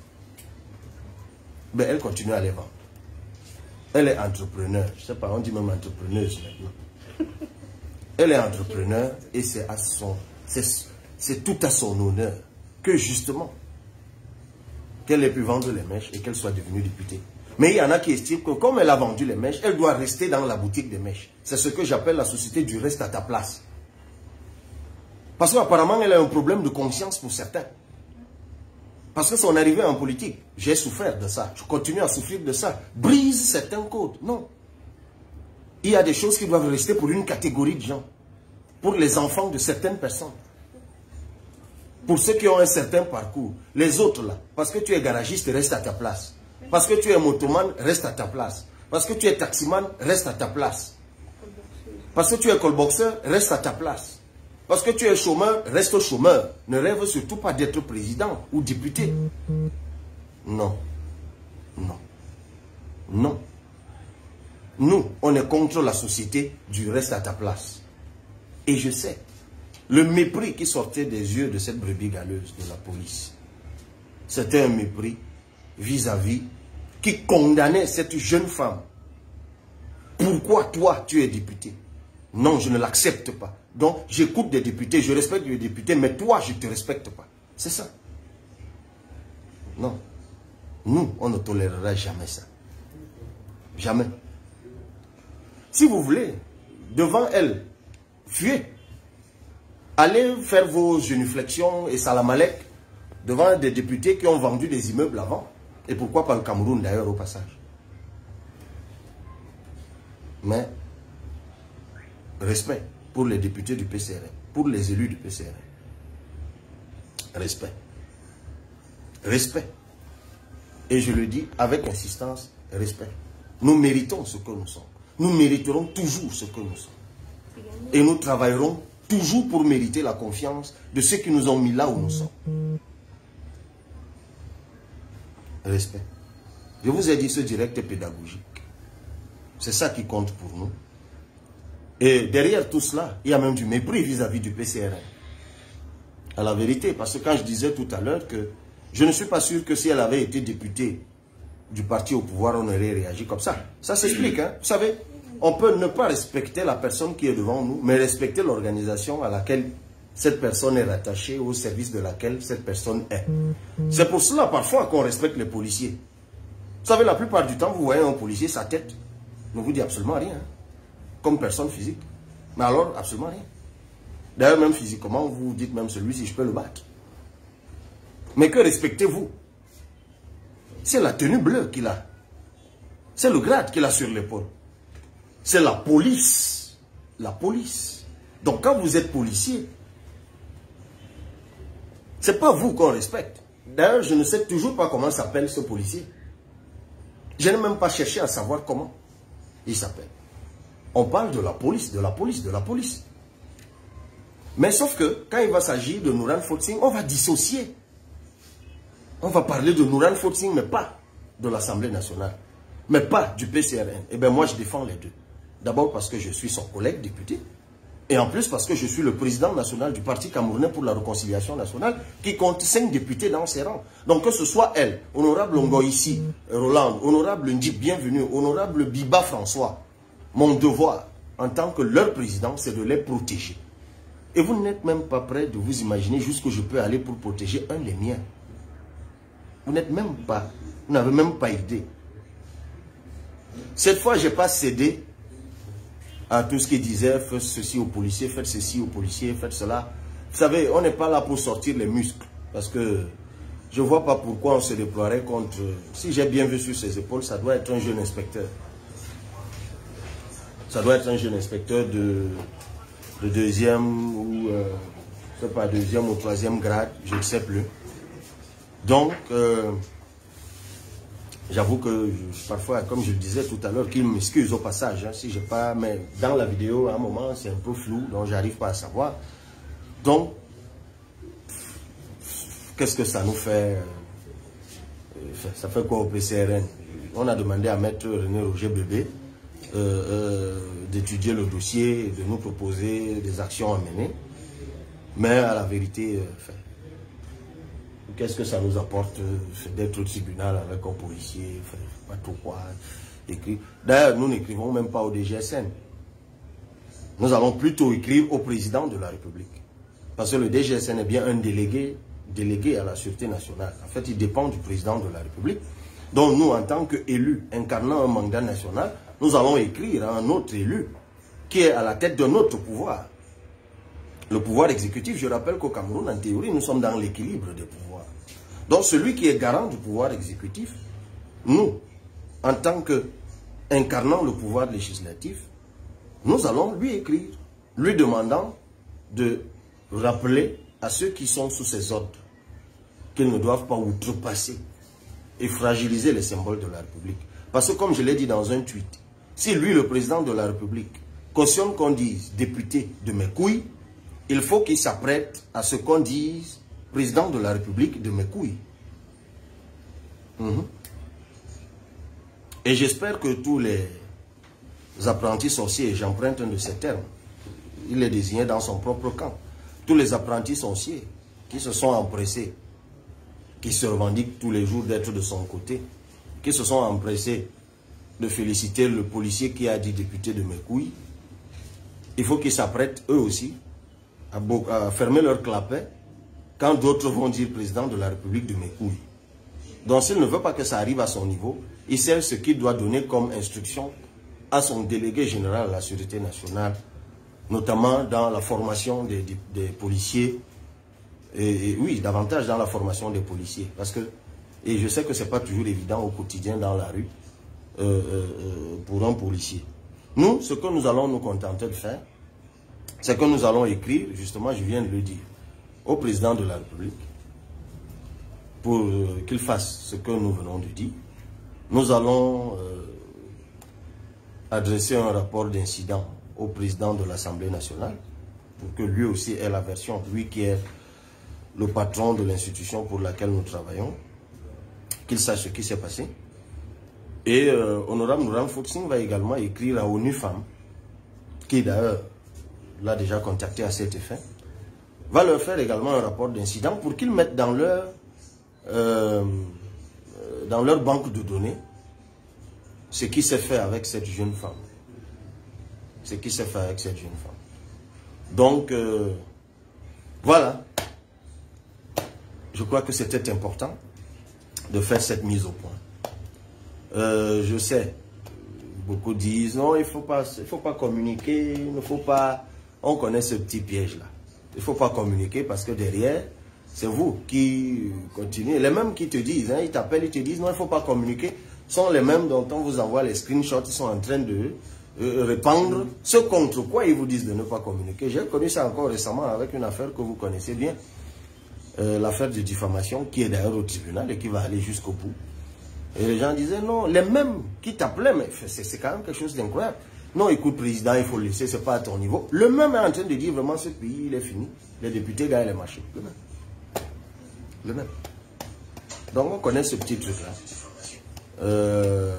Ben elle continue à les vendre. Elle est entrepreneur. Je ne sais pas, on dit même entrepreneuse maintenant. Elle est entrepreneur et c'est à son, c'est tout à son honneur que justement, qu'elle ait pu vendre les mèches et qu'elle soit devenue députée. Mais il y en a qui estiment que comme elle a vendu les mèches, elle doit rester dans la boutique des mèches. C'est ce que j'appelle la société du reste à ta place. Parce qu'apparemment, elle a un problème de conscience pour certains. Parce que son arrivée en politique, j'ai souffert de ça, je continue à souffrir de ça, brise certains codes. Non. Il y a des choses qui doivent rester pour une catégorie de gens. Pour les enfants de certaines personnes. Pour ceux qui ont un certain parcours. Les autres là, parce que tu es garagiste, reste à ta place. Parce que tu es motoman, reste à ta place. Parce que tu es taximan, reste à ta place. Parce que tu es colboxeur, reste à ta place. Parce que tu es chômeur, reste chômeur. Ne rêve surtout pas d'être président ou député. Non. Non. Non. Nous, on est contre la société du reste à ta place. Et je sais, le mépris qui sortait des yeux de cette brebis galeuse de la police, c'était un mépris vis-à-vis qui condamnait cette jeune femme. Pourquoi toi, tu es député? Non, je ne l'accepte pas. Donc, j'écoute des députés, je respecte les députés, mais toi, je ne te respecte pas. C'est ça. Non. Nous, on ne tolérera jamais ça. Jamais. Si vous voulez, devant elle, fuyez. Allez faire vos génuflexions et salamalek devant des députés qui ont vendu des immeubles avant. Et pourquoi pas le Cameroun d'ailleurs au passage. Mais, respect pour les députés du P C R N, pour les élus du P C R N. Respect. Respect. Et je le dis avec insistance, respect. Nous méritons ce que nous sommes. Nous mériterons toujours ce que nous sommes. Et nous travaillerons toujours pour mériter la confiance de ceux qui nous ont mis là où nous sommes. Respect. Je vous ai dit ce direct est pédagogique. C'est ça qui compte pour nous. Et derrière tout cela, il y a même du mépris vis-à-vis du P C R N. À la vérité, parce que quand je disais tout à l'heure que je ne suis pas sûr que si elle avait été députée du parti au pouvoir, on aurait réagi comme ça. Ça s'explique, hein. Vous savez, on peut ne pas respecter la personne qui est devant nous, mais respecter l'organisation à laquelle cette personne est rattachée, au service de laquelle cette personne est. C'est pour cela parfois qu'on respecte les policiers. Vous savez, la plupart du temps, vous voyez un policier, sa tête ne vous dit absolument rien, hein, comme personne physique. Mais alors, absolument rien. D'ailleurs, même physiquement, vous dites même celui-ci, je peux le battre. Mais que respectez-vous? C'est la tenue bleue qu'il a. C'est le grade qu'il a sur l'épaule. C'est la police. La police. Donc quand vous êtes policier, c'est pas vous qu'on respecte. D'ailleurs, je ne sais toujours pas comment s'appelle ce policier. Je n'ai même pas cherché à savoir comment il s'appelle. On parle de la police, de la police, de la police. Mais sauf que, quand il va s'agir de Nouran Fotsing, on va dissocier. On va parler de Nouran Fotsing, mais pas de l'Assemblée nationale. Mais pas du P C R N. Eh bien, moi, je défends les deux. D'abord parce que je suis son collègue député. Et en plus parce que je suis le président national du Parti camerounais pour la réconciliation nationale, qui compte cinq députés dans ses rangs. Donc que ce soit elle, honorable Ngoïsi Roland, honorable Ndjib, bienvenue, honorable Biba François, mon devoir en tant que leur président, c'est de les protéger. Et vous n'êtes même pas prêt de vous imaginer jusqu'où je peux aller pour protéger un des miens. Vous n'êtes même pas, vous n'avez même pas idée. Cette fois, je n'ai pas cédé à tout ce qui disait, faites ceci aux policiers, faites ceci aux policiers, faites cela. Vous savez, on n'est pas là pour sortir les muscles. Parce que je ne vois pas pourquoi on se déploierait contre... Si j'ai bien vu sur ses épaules, ça doit être un jeune inspecteur. Ça doit être un jeune inspecteur de, de deuxième ou... Euh, je ne sais pas, deuxième ou troisième grade, je ne sais plus. Donc... Euh, j'avoue que je, parfois, comme je le disais tout à l'heure, qu'il m'excuse au passage, hein, si j'ai pas, mais dans la vidéo, à un moment, c'est un peu flou, donc j'arrive pas à savoir. Donc, qu'est-ce que ça nous fait? Ça fait quoi au P C R N? On a demandé à maître René Roger Bébé euh, euh, d'étudier le dossier et de nous proposer des actions à mener. Mais à la vérité, euh, qu'est-ce que ça nous apporte d'être au tribunal avec un policier, pas trop quoi, écrire. D'ailleurs, nous n'écrivons même pas au D G S N. Nous allons plutôt écrire au président de la République. Parce que le D G S N est bien un délégué, délégué à la Sûreté nationale. En fait, il dépend du président de la République. Donc nous, en tant qu'élus incarnant un mandat national, nous allons écrire à un autre élu qui est à la tête d'un autre pouvoir. Le pouvoir exécutif, je rappelle qu'au Cameroun, en théorie, nous sommes dans l'équilibre des pouvoirs. Donc celui qui est garant du pouvoir exécutif, nous, en tant qu'incarnant le pouvoir législatif, nous allons lui écrire, lui demandant de rappeler à ceux qui sont sous ses ordres qu'ils ne doivent pas outrepasser et fragiliser les symboles de la République. Parce que comme je l'ai dit dans un tweet, si lui, le président de la République, cautionne qu'on dise député de mes couilles, il faut qu'il s'apprête à ce qu'on dise président de la République de mes couilles. Mmh. Et j'espère que tous les apprentis sorciers, j'emprunte un de ces termes, il est désigné dans son propre camp, tous les apprentis sorciers qui se sont empressés, qui se revendiquent tous les jours d'être de son côté, qui se sont empressés de féliciter le policier qui a dit député de mes couilles, il faut qu'ils s'apprêtent eux aussi à, à fermer leur clapet quand d'autres vont dire président de la République de mes couilles. Donc s'il ne veut pas que ça arrive à son niveau, il sait ce qu'il doit donner comme instruction à son délégué général à la Sûreté nationale, notamment dans la formation des, des, des policiers, et, et oui, davantage dans la formation des policiers, parce que, et je sais que ce n'est pas toujours évident au quotidien dans la rue, euh, euh, pour un policier. Nous, ce que nous allons nous contenter de faire, c'est que nous allons écrire, justement, je viens de le dire, au président de la République, pour euh, qu'il fasse ce que nous venons de dire. Nous allons euh, adresser un rapport d'incident au président de l'Assemblée nationale, pour que lui aussi ait la version, lui qui est le patron de l'institution pour laquelle nous travaillons, qu'il sache ce qui s'est passé. Et euh, Honorable Nouran Fotsing va également écrire à ONU Femmes, qui d'ailleurs l'a déjà contacté à cet effet, va leur faire également un rapport d'incident pour qu'ils mettent dans leur, euh, dans leur banque de données ce qui s'est fait avec cette jeune femme. Ce qui s'est fait avec cette jeune femme. Donc, euh, voilà. Je crois que c'était important de faire cette mise au point. Euh, je sais, beaucoup disent, non, il ne faut pas, il faut pas communiquer, il ne faut pas... On connaît ce petit piège-là. Il ne faut pas communiquer parce que derrière, c'est vous qui continuez. Les mêmes qui te disent, hein, ils t'appellent, ils te disent, non, il ne faut pas communiquer, sont les mêmes dont on vous envoie les screenshots, ils sont en train de euh, répandre ce contre quoi ils vous disent de ne pas communiquer. J'ai connu ça encore récemment avec une affaire que vous connaissez bien, euh, l'affaire de diffamation qui est d'ailleurs au tribunal et qui va aller jusqu'au bout. Et les gens disaient, non, les mêmes qui t'appelaient, mais c'est quand même quelque chose d'incroyable. Non, écoute, président, il faut le laisser, c'est pas à ton niveau. Le même est en train de dire, vraiment, ce pays, il est fini. Les députés gagnent les marchés. Le même. Le même. Donc, on connaît ce petit truc-là. Euh,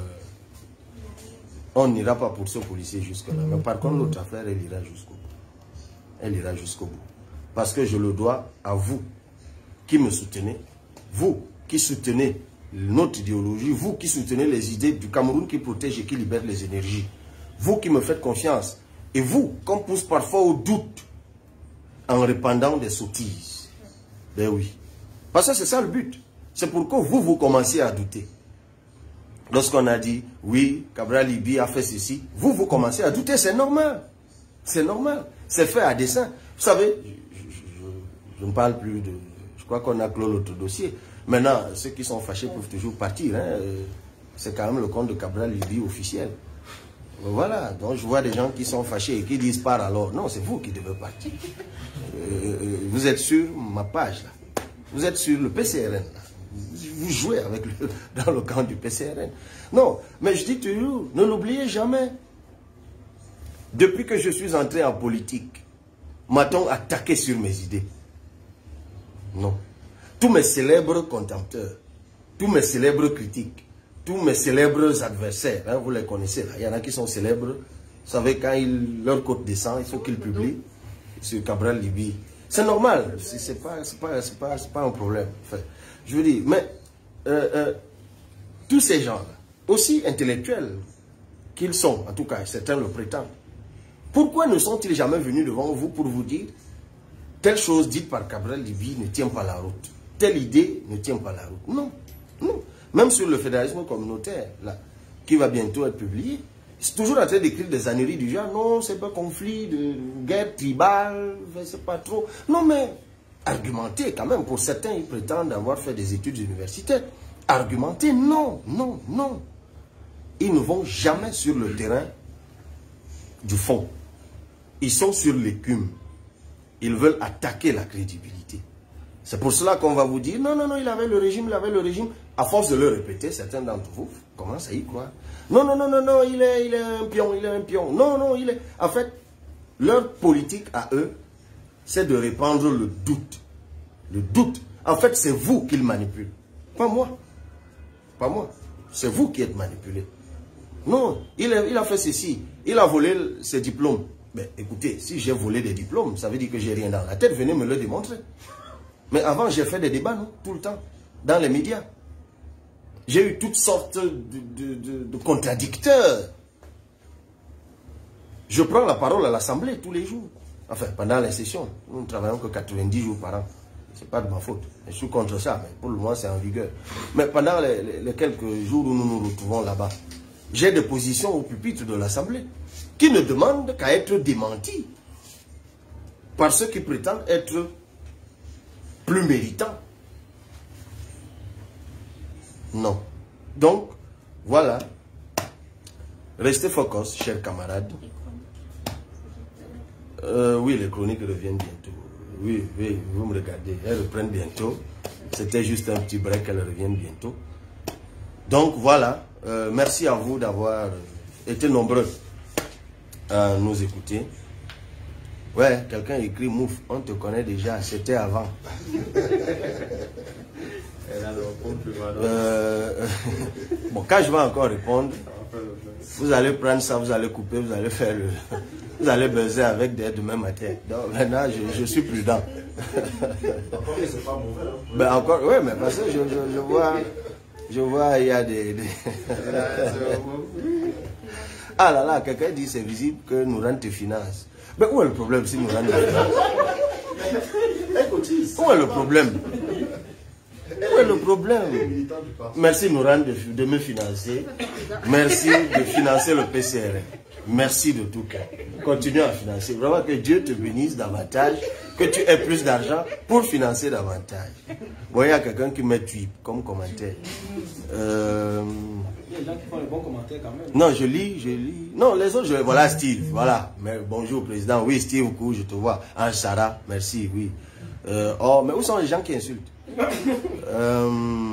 on n'ira pas pour ce policier jusque-là. Mais par contre, l'autre affaire, elle ira jusqu'au bout. Elle ira jusqu'au bout. Parce que je le dois à vous qui me soutenez, vous qui soutenez notre idéologie, vous qui soutenez les idées du Cameroun qui protège et qui libère les énergies, vous qui me faites confiance, et vous qu'on pousse parfois au doute en répandant des sottises. Ben oui. Parce que c'est ça le but. C'est pour que vous, vous commenciez à douter. Lorsqu'on a dit, oui, Cabral Libye a fait ceci, vous, vous commencez à douter, c'est normal. C'est normal. C'est fait à dessein. Vous savez, je, je, je ne parle plus de... Je crois qu'on a clos l'autre dossier. Maintenant, ceux qui sont fâchés peuvent toujours partir. Hein. C'est quand même le compte de Cabral Libye officiel. Voilà. Donc je vois des gens qui sont fâchés et qui disent par alors. Non, c'est vous qui devez partir. Euh, vous êtes sur ma page là. Vous êtes sur le P C R N là. Vous jouez avec le, dans le camp du P C R N. Non, mais je dis toujours, ne l'oubliez jamais. Depuis que je suis entré en politique, m'a-t-on attaqué sur mes idées? Non. Tous mes célèbres contempteurs, tous mes célèbres critiques, tous mes célèbres adversaires, hein, vous les connaissez là, il y en a qui sont célèbres. Vous savez, quand ils, leur côte descend, il faut qu'ils publient sur Cabral Libye. C'est normal, c'est pas, pas, pas, pas un problème. Enfin, je veux dire, mais euh, euh, tous ces gens-là, aussi intellectuels qu'ils sont, en tout cas certains le prétendent, pourquoi ne sont-ils jamais venus devant vous pour vous dire telle chose dite par Cabral Libye ne tient pas la route, telle idée ne tient pas la route? Non, non. Même sur le fédéralisme communautaire, là, qui va bientôt être publié, c'est toujours en train d'écrire des âneries du genre, non, c'est pas conflit de guerre tribale, c'est pas trop. Non, mais argumenter quand même, pour certains, ils prétendent avoir fait des études universitaires. Argumenter, non, non, non. Ils ne vont jamais sur le terrain du fond. Ils sont sur l'écume. Ils veulent attaquer la crédibilité. C'est pour cela qu'on va vous dire, non, non, non, il avait le régime, il avait le régime. À force de le répéter, certains d'entre vous commencent à y croire. Non, non, non, non, non, il est, il est un pion, il est un pion. Non, non, il est... En fait, leur politique à eux, c'est de répandre le doute. Le doute. En fait, c'est vous qu'ils manipulent. Pas moi. Pas moi. C'est vous qui êtes manipulés. Non, il a, il a fait ceci. Il a volé ses diplômes. Mais écoutez, si j'ai volé des diplômes, ça veut dire que j'ai rien dans la tête. Venez me le démontrer. Mais avant, j'ai fait des débats, non? Tout le temps. Dans les médias. J'ai eu toutes sortes de, de, de, de contradicteurs. Je prends la parole à l'Assemblée tous les jours. Enfin, pendant les sessions. Nous ne travaillons que quatre-vingt-dix jours par an. Ce n'est pas de ma faute. Je suis contre ça, mais pour le moment, c'est en vigueur. Mais pendant les, les, les quelques jours où nous nous retrouvons là-bas, j'ai des positions au pupitre de l'Assemblée qui ne demandent qu'à être démenties par ceux qui prétendent être plus méritants. Non. Donc, voilà. Restez focus, chers camarades. Euh, oui, les chroniques reviennent bientôt. Oui, oui, vous me regardez. Elles reprennent bientôt. C'était juste un petit break, elles reviennent bientôt. Donc, voilà. Euh, merci à vous d'avoir été nombreux à nous écouter. Ouais, quelqu'un écrit Mouf, on te connaît déjà, c'était avant. euh, bon, quand je vais encore répondre, vous allez prendre ça, vous allez couper, vous allez faire le, vous allez baiser avec dès demain matin. Donc maintenant, je, je suis prudent. Encore, c'est pas mauvais. Hein. Ben encore, oui, mais parce que je, je, je vois, je vois, il y a des... des... ah là là, quelqu'un dit c'est visible que nous rendons tes finances. Mais où est le problème si nous rendons tes finances? Où est le problème? Où est le problème? Merci Nourane de, de me financer. Merci de financer le P C R N. Merci de tout cœur. Continue à financer. Vraiment que Dieu te bénisse davantage, que tu aies plus d'argent pour financer davantage. Bon, il y a quelqu'un qui met tweet comme commentaire. Euh... Il y a des gens qui font les bons commentaires quand même. Non, je lis, je lis. Non, les autres, je... voilà Steve, voilà. Mais, bonjour président, oui Steve, coucou, je te vois. Ange Sarah, merci, oui. Euh, oh, mais où sont les gens qui insultent? euh...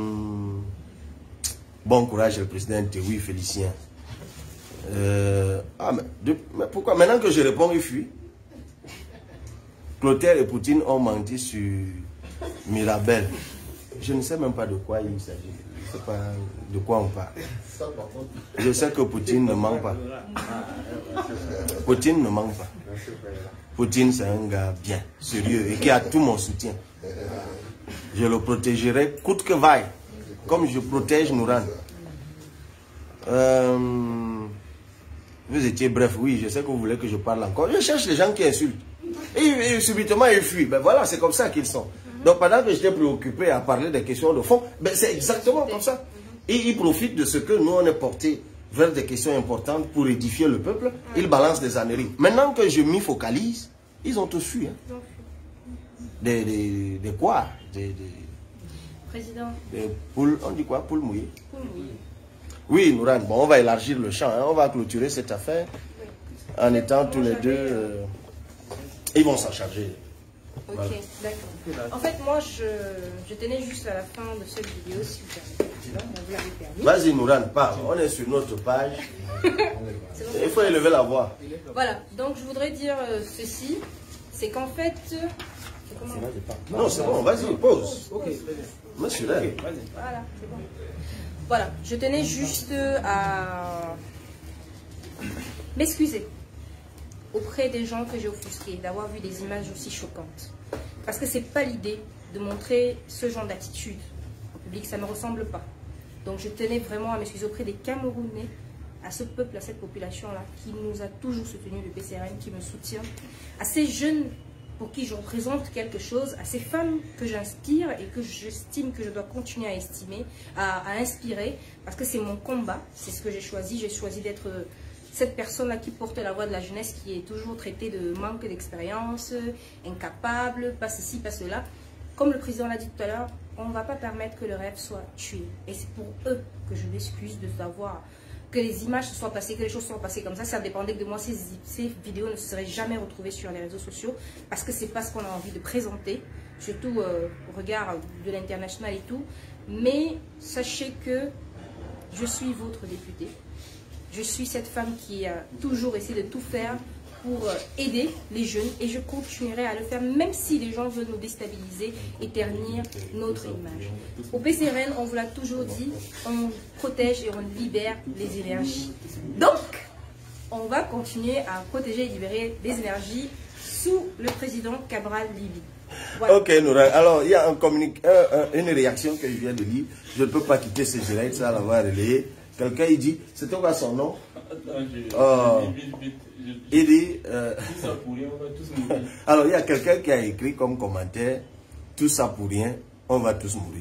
Bon courage le président, oui Félicien. Euh, ah, mais, de, mais pourquoi maintenant que je réponds, il fuit? Clotaire et Poutine ont menti sur Mirabel. Je ne sais même pas de quoi il s'agit. Je ne sais pas de quoi on parle. Je sais que Poutine ne ment pas. Poutine ne ment pas. Poutine, c'est un gars bien, sérieux et qui a tout mon soutien. Je le protégerai coûte que vaille, comme je protège Nourane. Euh, vous étiez bref, oui, je sais que vous voulez que je parle encore. Je cherche les gens qui insultent. Et, et subitement, ils fuient. Ben voilà, c'est comme ça qu'ils sont. Donc pendant que j'étais préoccupé à parler des questions de fond, ben c'est exactement comme ça. Et ils profitent de ce que nous, on est portés vers des questions importantes pour édifier le peuple. Ils balancent des âneries. Maintenant que je m'y focalise, ils ont tous fui. Hein. Des, des, des quoi des, des, Président. Des poules, on dit quoi? Poules mouillées. Poules mouillées. Oui, Nourane, bon, on va élargir le champ. Hein. On va clôturer cette affaire en étant tous les deux... Euh, ils vont s'en charger. Ok, voilà. D'accord. En fait, moi, je, je tenais juste à la fin de cette vidéo, si vous permettez. Vas-y, Nourane, parle. On est sur notre page. Il faut élever la voix. Voilà, donc je voudrais dire euh, ceci, c'est qu'en fait... Comment... Non, c'est bon, vas-y, pause. Ok, monsieur, là. Voilà, c'est bon. Voilà, je tenais juste à m'excuser auprès des gens que j'ai offusqués d'avoir vu des images aussi choquantes. Parce que ce n'est pas l'idée de montrer ce genre d'attitude au public, ça ne me ressemble pas. Donc je tenais vraiment à m'excuser auprès des Camerounais, à ce peuple, à cette population-là, qui nous a toujours soutenu, le P C R N, qui me soutient, à ces jeunes pour qui je représente quelque chose, à ces femmes que j'inspire et que j'estime que je dois continuer à estimer, à, à inspirer, parce que c'est mon combat, c'est ce que j'ai choisi. J'ai choisi d'être cette personne-là qui porte la voix de la jeunesse, qui est toujours traitée de manque d'expérience, incapable, pas ceci, pas cela. Comme le président l'a dit tout à l'heure, on ne va pas permettre que le rêve soit tué. Et c'est pour eux que je m'excuse de savoir que les images se soient passées, que les choses soient passées comme ça. Ça dépendait de moi. Ces, ces vidéos ne seraient jamais retrouvées sur les réseaux sociaux parce que c'est pas ce qu'on a envie de présenter, surtout euh, au regard de l'international et tout. Mais sachez que je suis votre député. Je suis cette femme qui a toujours essayé de tout faire pour aider les jeunes et je continuerai à le faire même si les gens veulent nous déstabiliser et ternir notre image. Au P C R N, on vous l'a toujours dit, on protège et on libère les énergies. Donc, on va continuer à protéger et libérer les énergies sous le président Cabral Libye. Voilà. Ok, Noura. Alors, il y a un communiqué, un, un, une réaction que je viens de lire. Je ne peux pas quitter ce direct sans l'avoir relayé. Quelqu'un, il dit, c'était quoi son nom? Oh. Il dit... Euh... Alors, il y a quelqu'un qui a écrit comme commentaire, tout ça pour rien, on va tous mourir.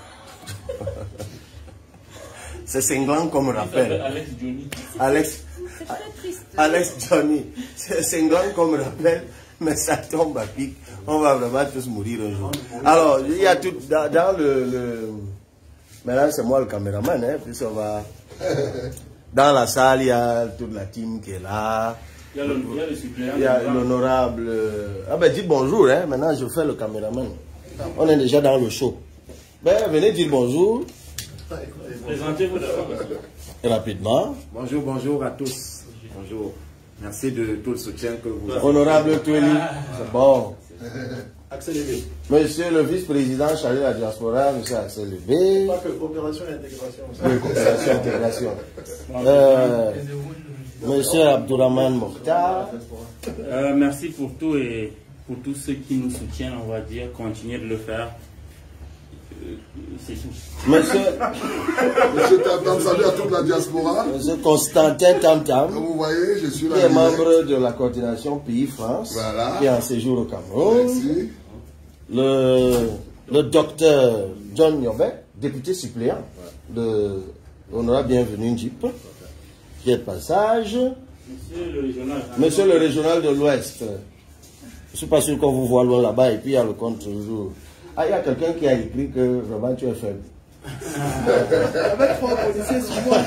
C'est cinglant comme rappel. Alex Johnny. Alex, c'est très triste. Alex Johnny. C'est cinglant comme rappel, mais ça tombe à pic. On va vraiment tous mourir un jour. Alors, il y a tout dans, dans le, le... Maintenant, c'est moi le caméraman, hein, puis on va... Dans la salle, il y a toute la team qui est là. Il y a le, il y a le suppléant. Il y a l'honorable... Ah ben, dites bonjour, hein. Maintenant, je fais le caméraman. On est déjà dans le show. Ben, venez dire bonjour. Présentez-vous d'abord. Rapidement. Bonjour, bonjour à tous. Bonjour. Merci de tout le soutien que vous avez. Honorable Tweli. C'est bon. Axel Lévé. Monsieur le vice-président chargé de la diaspora, monsieur Axel Lévé. Pas que coopération et intégration. Oui, coopération et intégration. Euh, Monsieur Abdourahmane Mokhtar. Euh, merci pour tout et pour tous ceux qui nous soutiennent, on va dire, continuez de le faire. Euh, C'est tout. Monsieur, Monsieur Tam Tam, salut à toute la diaspora. Monsieur Constantin Tam Tam, Comme vous voyez, je suis là. qui est membre de la coordination Pays France, Voilà. qui est en séjour au Cameroun. Merci. Le, le docteur John Nyobé, député suppléant de Honorable Bienvenue Njip, qui est de passage. Monsieur le régional. Monsieur le régional de l'Ouest, je ne suis pas sûr qu'on vous voit loin là-bas et puis il y a le compte toujours. Ah, il y a quelqu'un qui a écrit que vraiment tu es faible. Avec trois policiers sur moi.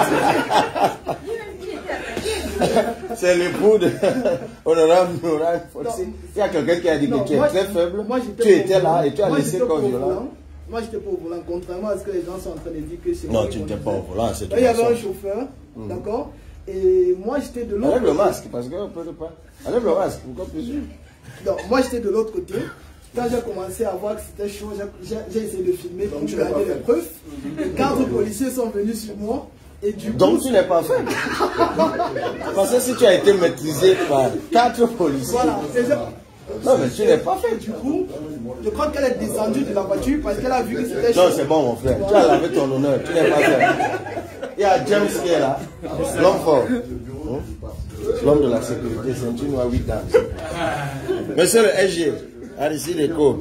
C'est l'époux de Honorable Noran Fossi. Il y a quelqu'un qui a dit Non, que tu es moi, très faible. moi, Tu étais là et tu as moi, laissé j'étais comme pas au violent. volant. Moi, j'étais pas au volant, contrairement à ce que les gens sont en train de dire que c'est Non, moi tu qui n'étais pas conduisais. au volant, c'est Là, il y avait un tout. chauffeur, d'accord. Et moi, j'étais de l'autre Enlève le côté. masque, parce qu'on peut pas. Enlève le masque, pourquoi plus sûr? Non, moi, j'étais de l'autre côté. Quand j'ai commencé à voir que c'était chaud, j'ai- j'ai essayé de filmer pour tu n'es pas garder les fait. preuves. Les cadres policiers sont venus sur moi. Et du coup, Donc tu n'es pas faible. Parce que si tu as été maîtrisé par quatre policiers. voilà. Et je- Non, mais tu n'es pas faible. Du coup, je crois qu'elle est descendue de la voiture parce qu'elle a vu que c'était chaud. Non, c'est bon, mon frère. Tu as lavé ton honneur. Tu n'es pas faible. Il y a James qui est là. L'homme fort. Hein? L'homme de la sécurité. C'est une noire huit dames. Monsieur le S G, Aristide Eko.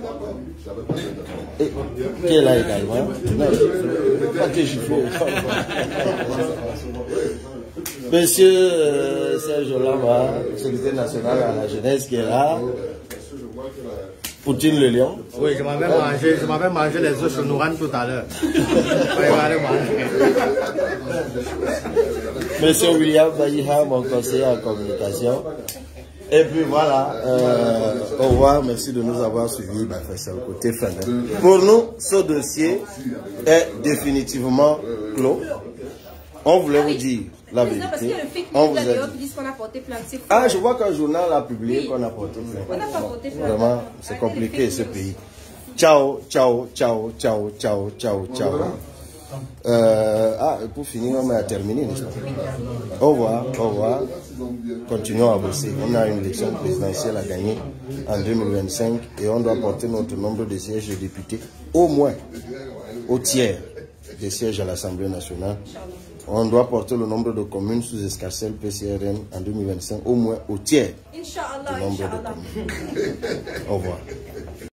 Et, qui est là également. Non, pas que je fais. Monsieur euh, Serge Lama, secrétaire national à la jeunesse qui est là. Poutine le lion. Oui, je m'avais mangé, je m'avais mangé les œufs sur Nouran tout à l'heure. Ouais, allez manger. Monsieur William Bayiha, mon conseiller en communication. Et puis voilà, euh, au revoir, merci de nous avoir suivis. Ben, c'est le côté fin. Hein. Pour nous, ce dossier est définitivement clos. On voulait vous dire la Parce que vérité. le fait On que vous a d'ailleurs, dit. ils disent qu'on a porté plainte. C'est faux. Ah, je vois qu'un journal a publié Oui. qu'on a porté plainte. On n'a pas porté plainte. Vraiment, c'est compliqué ce pays. Ciao, ciao, ciao, ciao, ciao, ciao, ciao. Euh, ah, pour finir, on a terminé, n'est-ce pas? Au revoir, au revoir. Continuons à bosser. On a une élection présidentielle à gagner en deux mille vingt-cinq et on doit porter notre nombre de sièges de députés au moins au tiers des sièges à l'Assemblée nationale. On doit porter le nombre de communes sous escarcelle P C R N en deux mille vingt-cinq au moins au tiers Inch'Allah, du nombre de Inch'Allah. communes. Au revoir.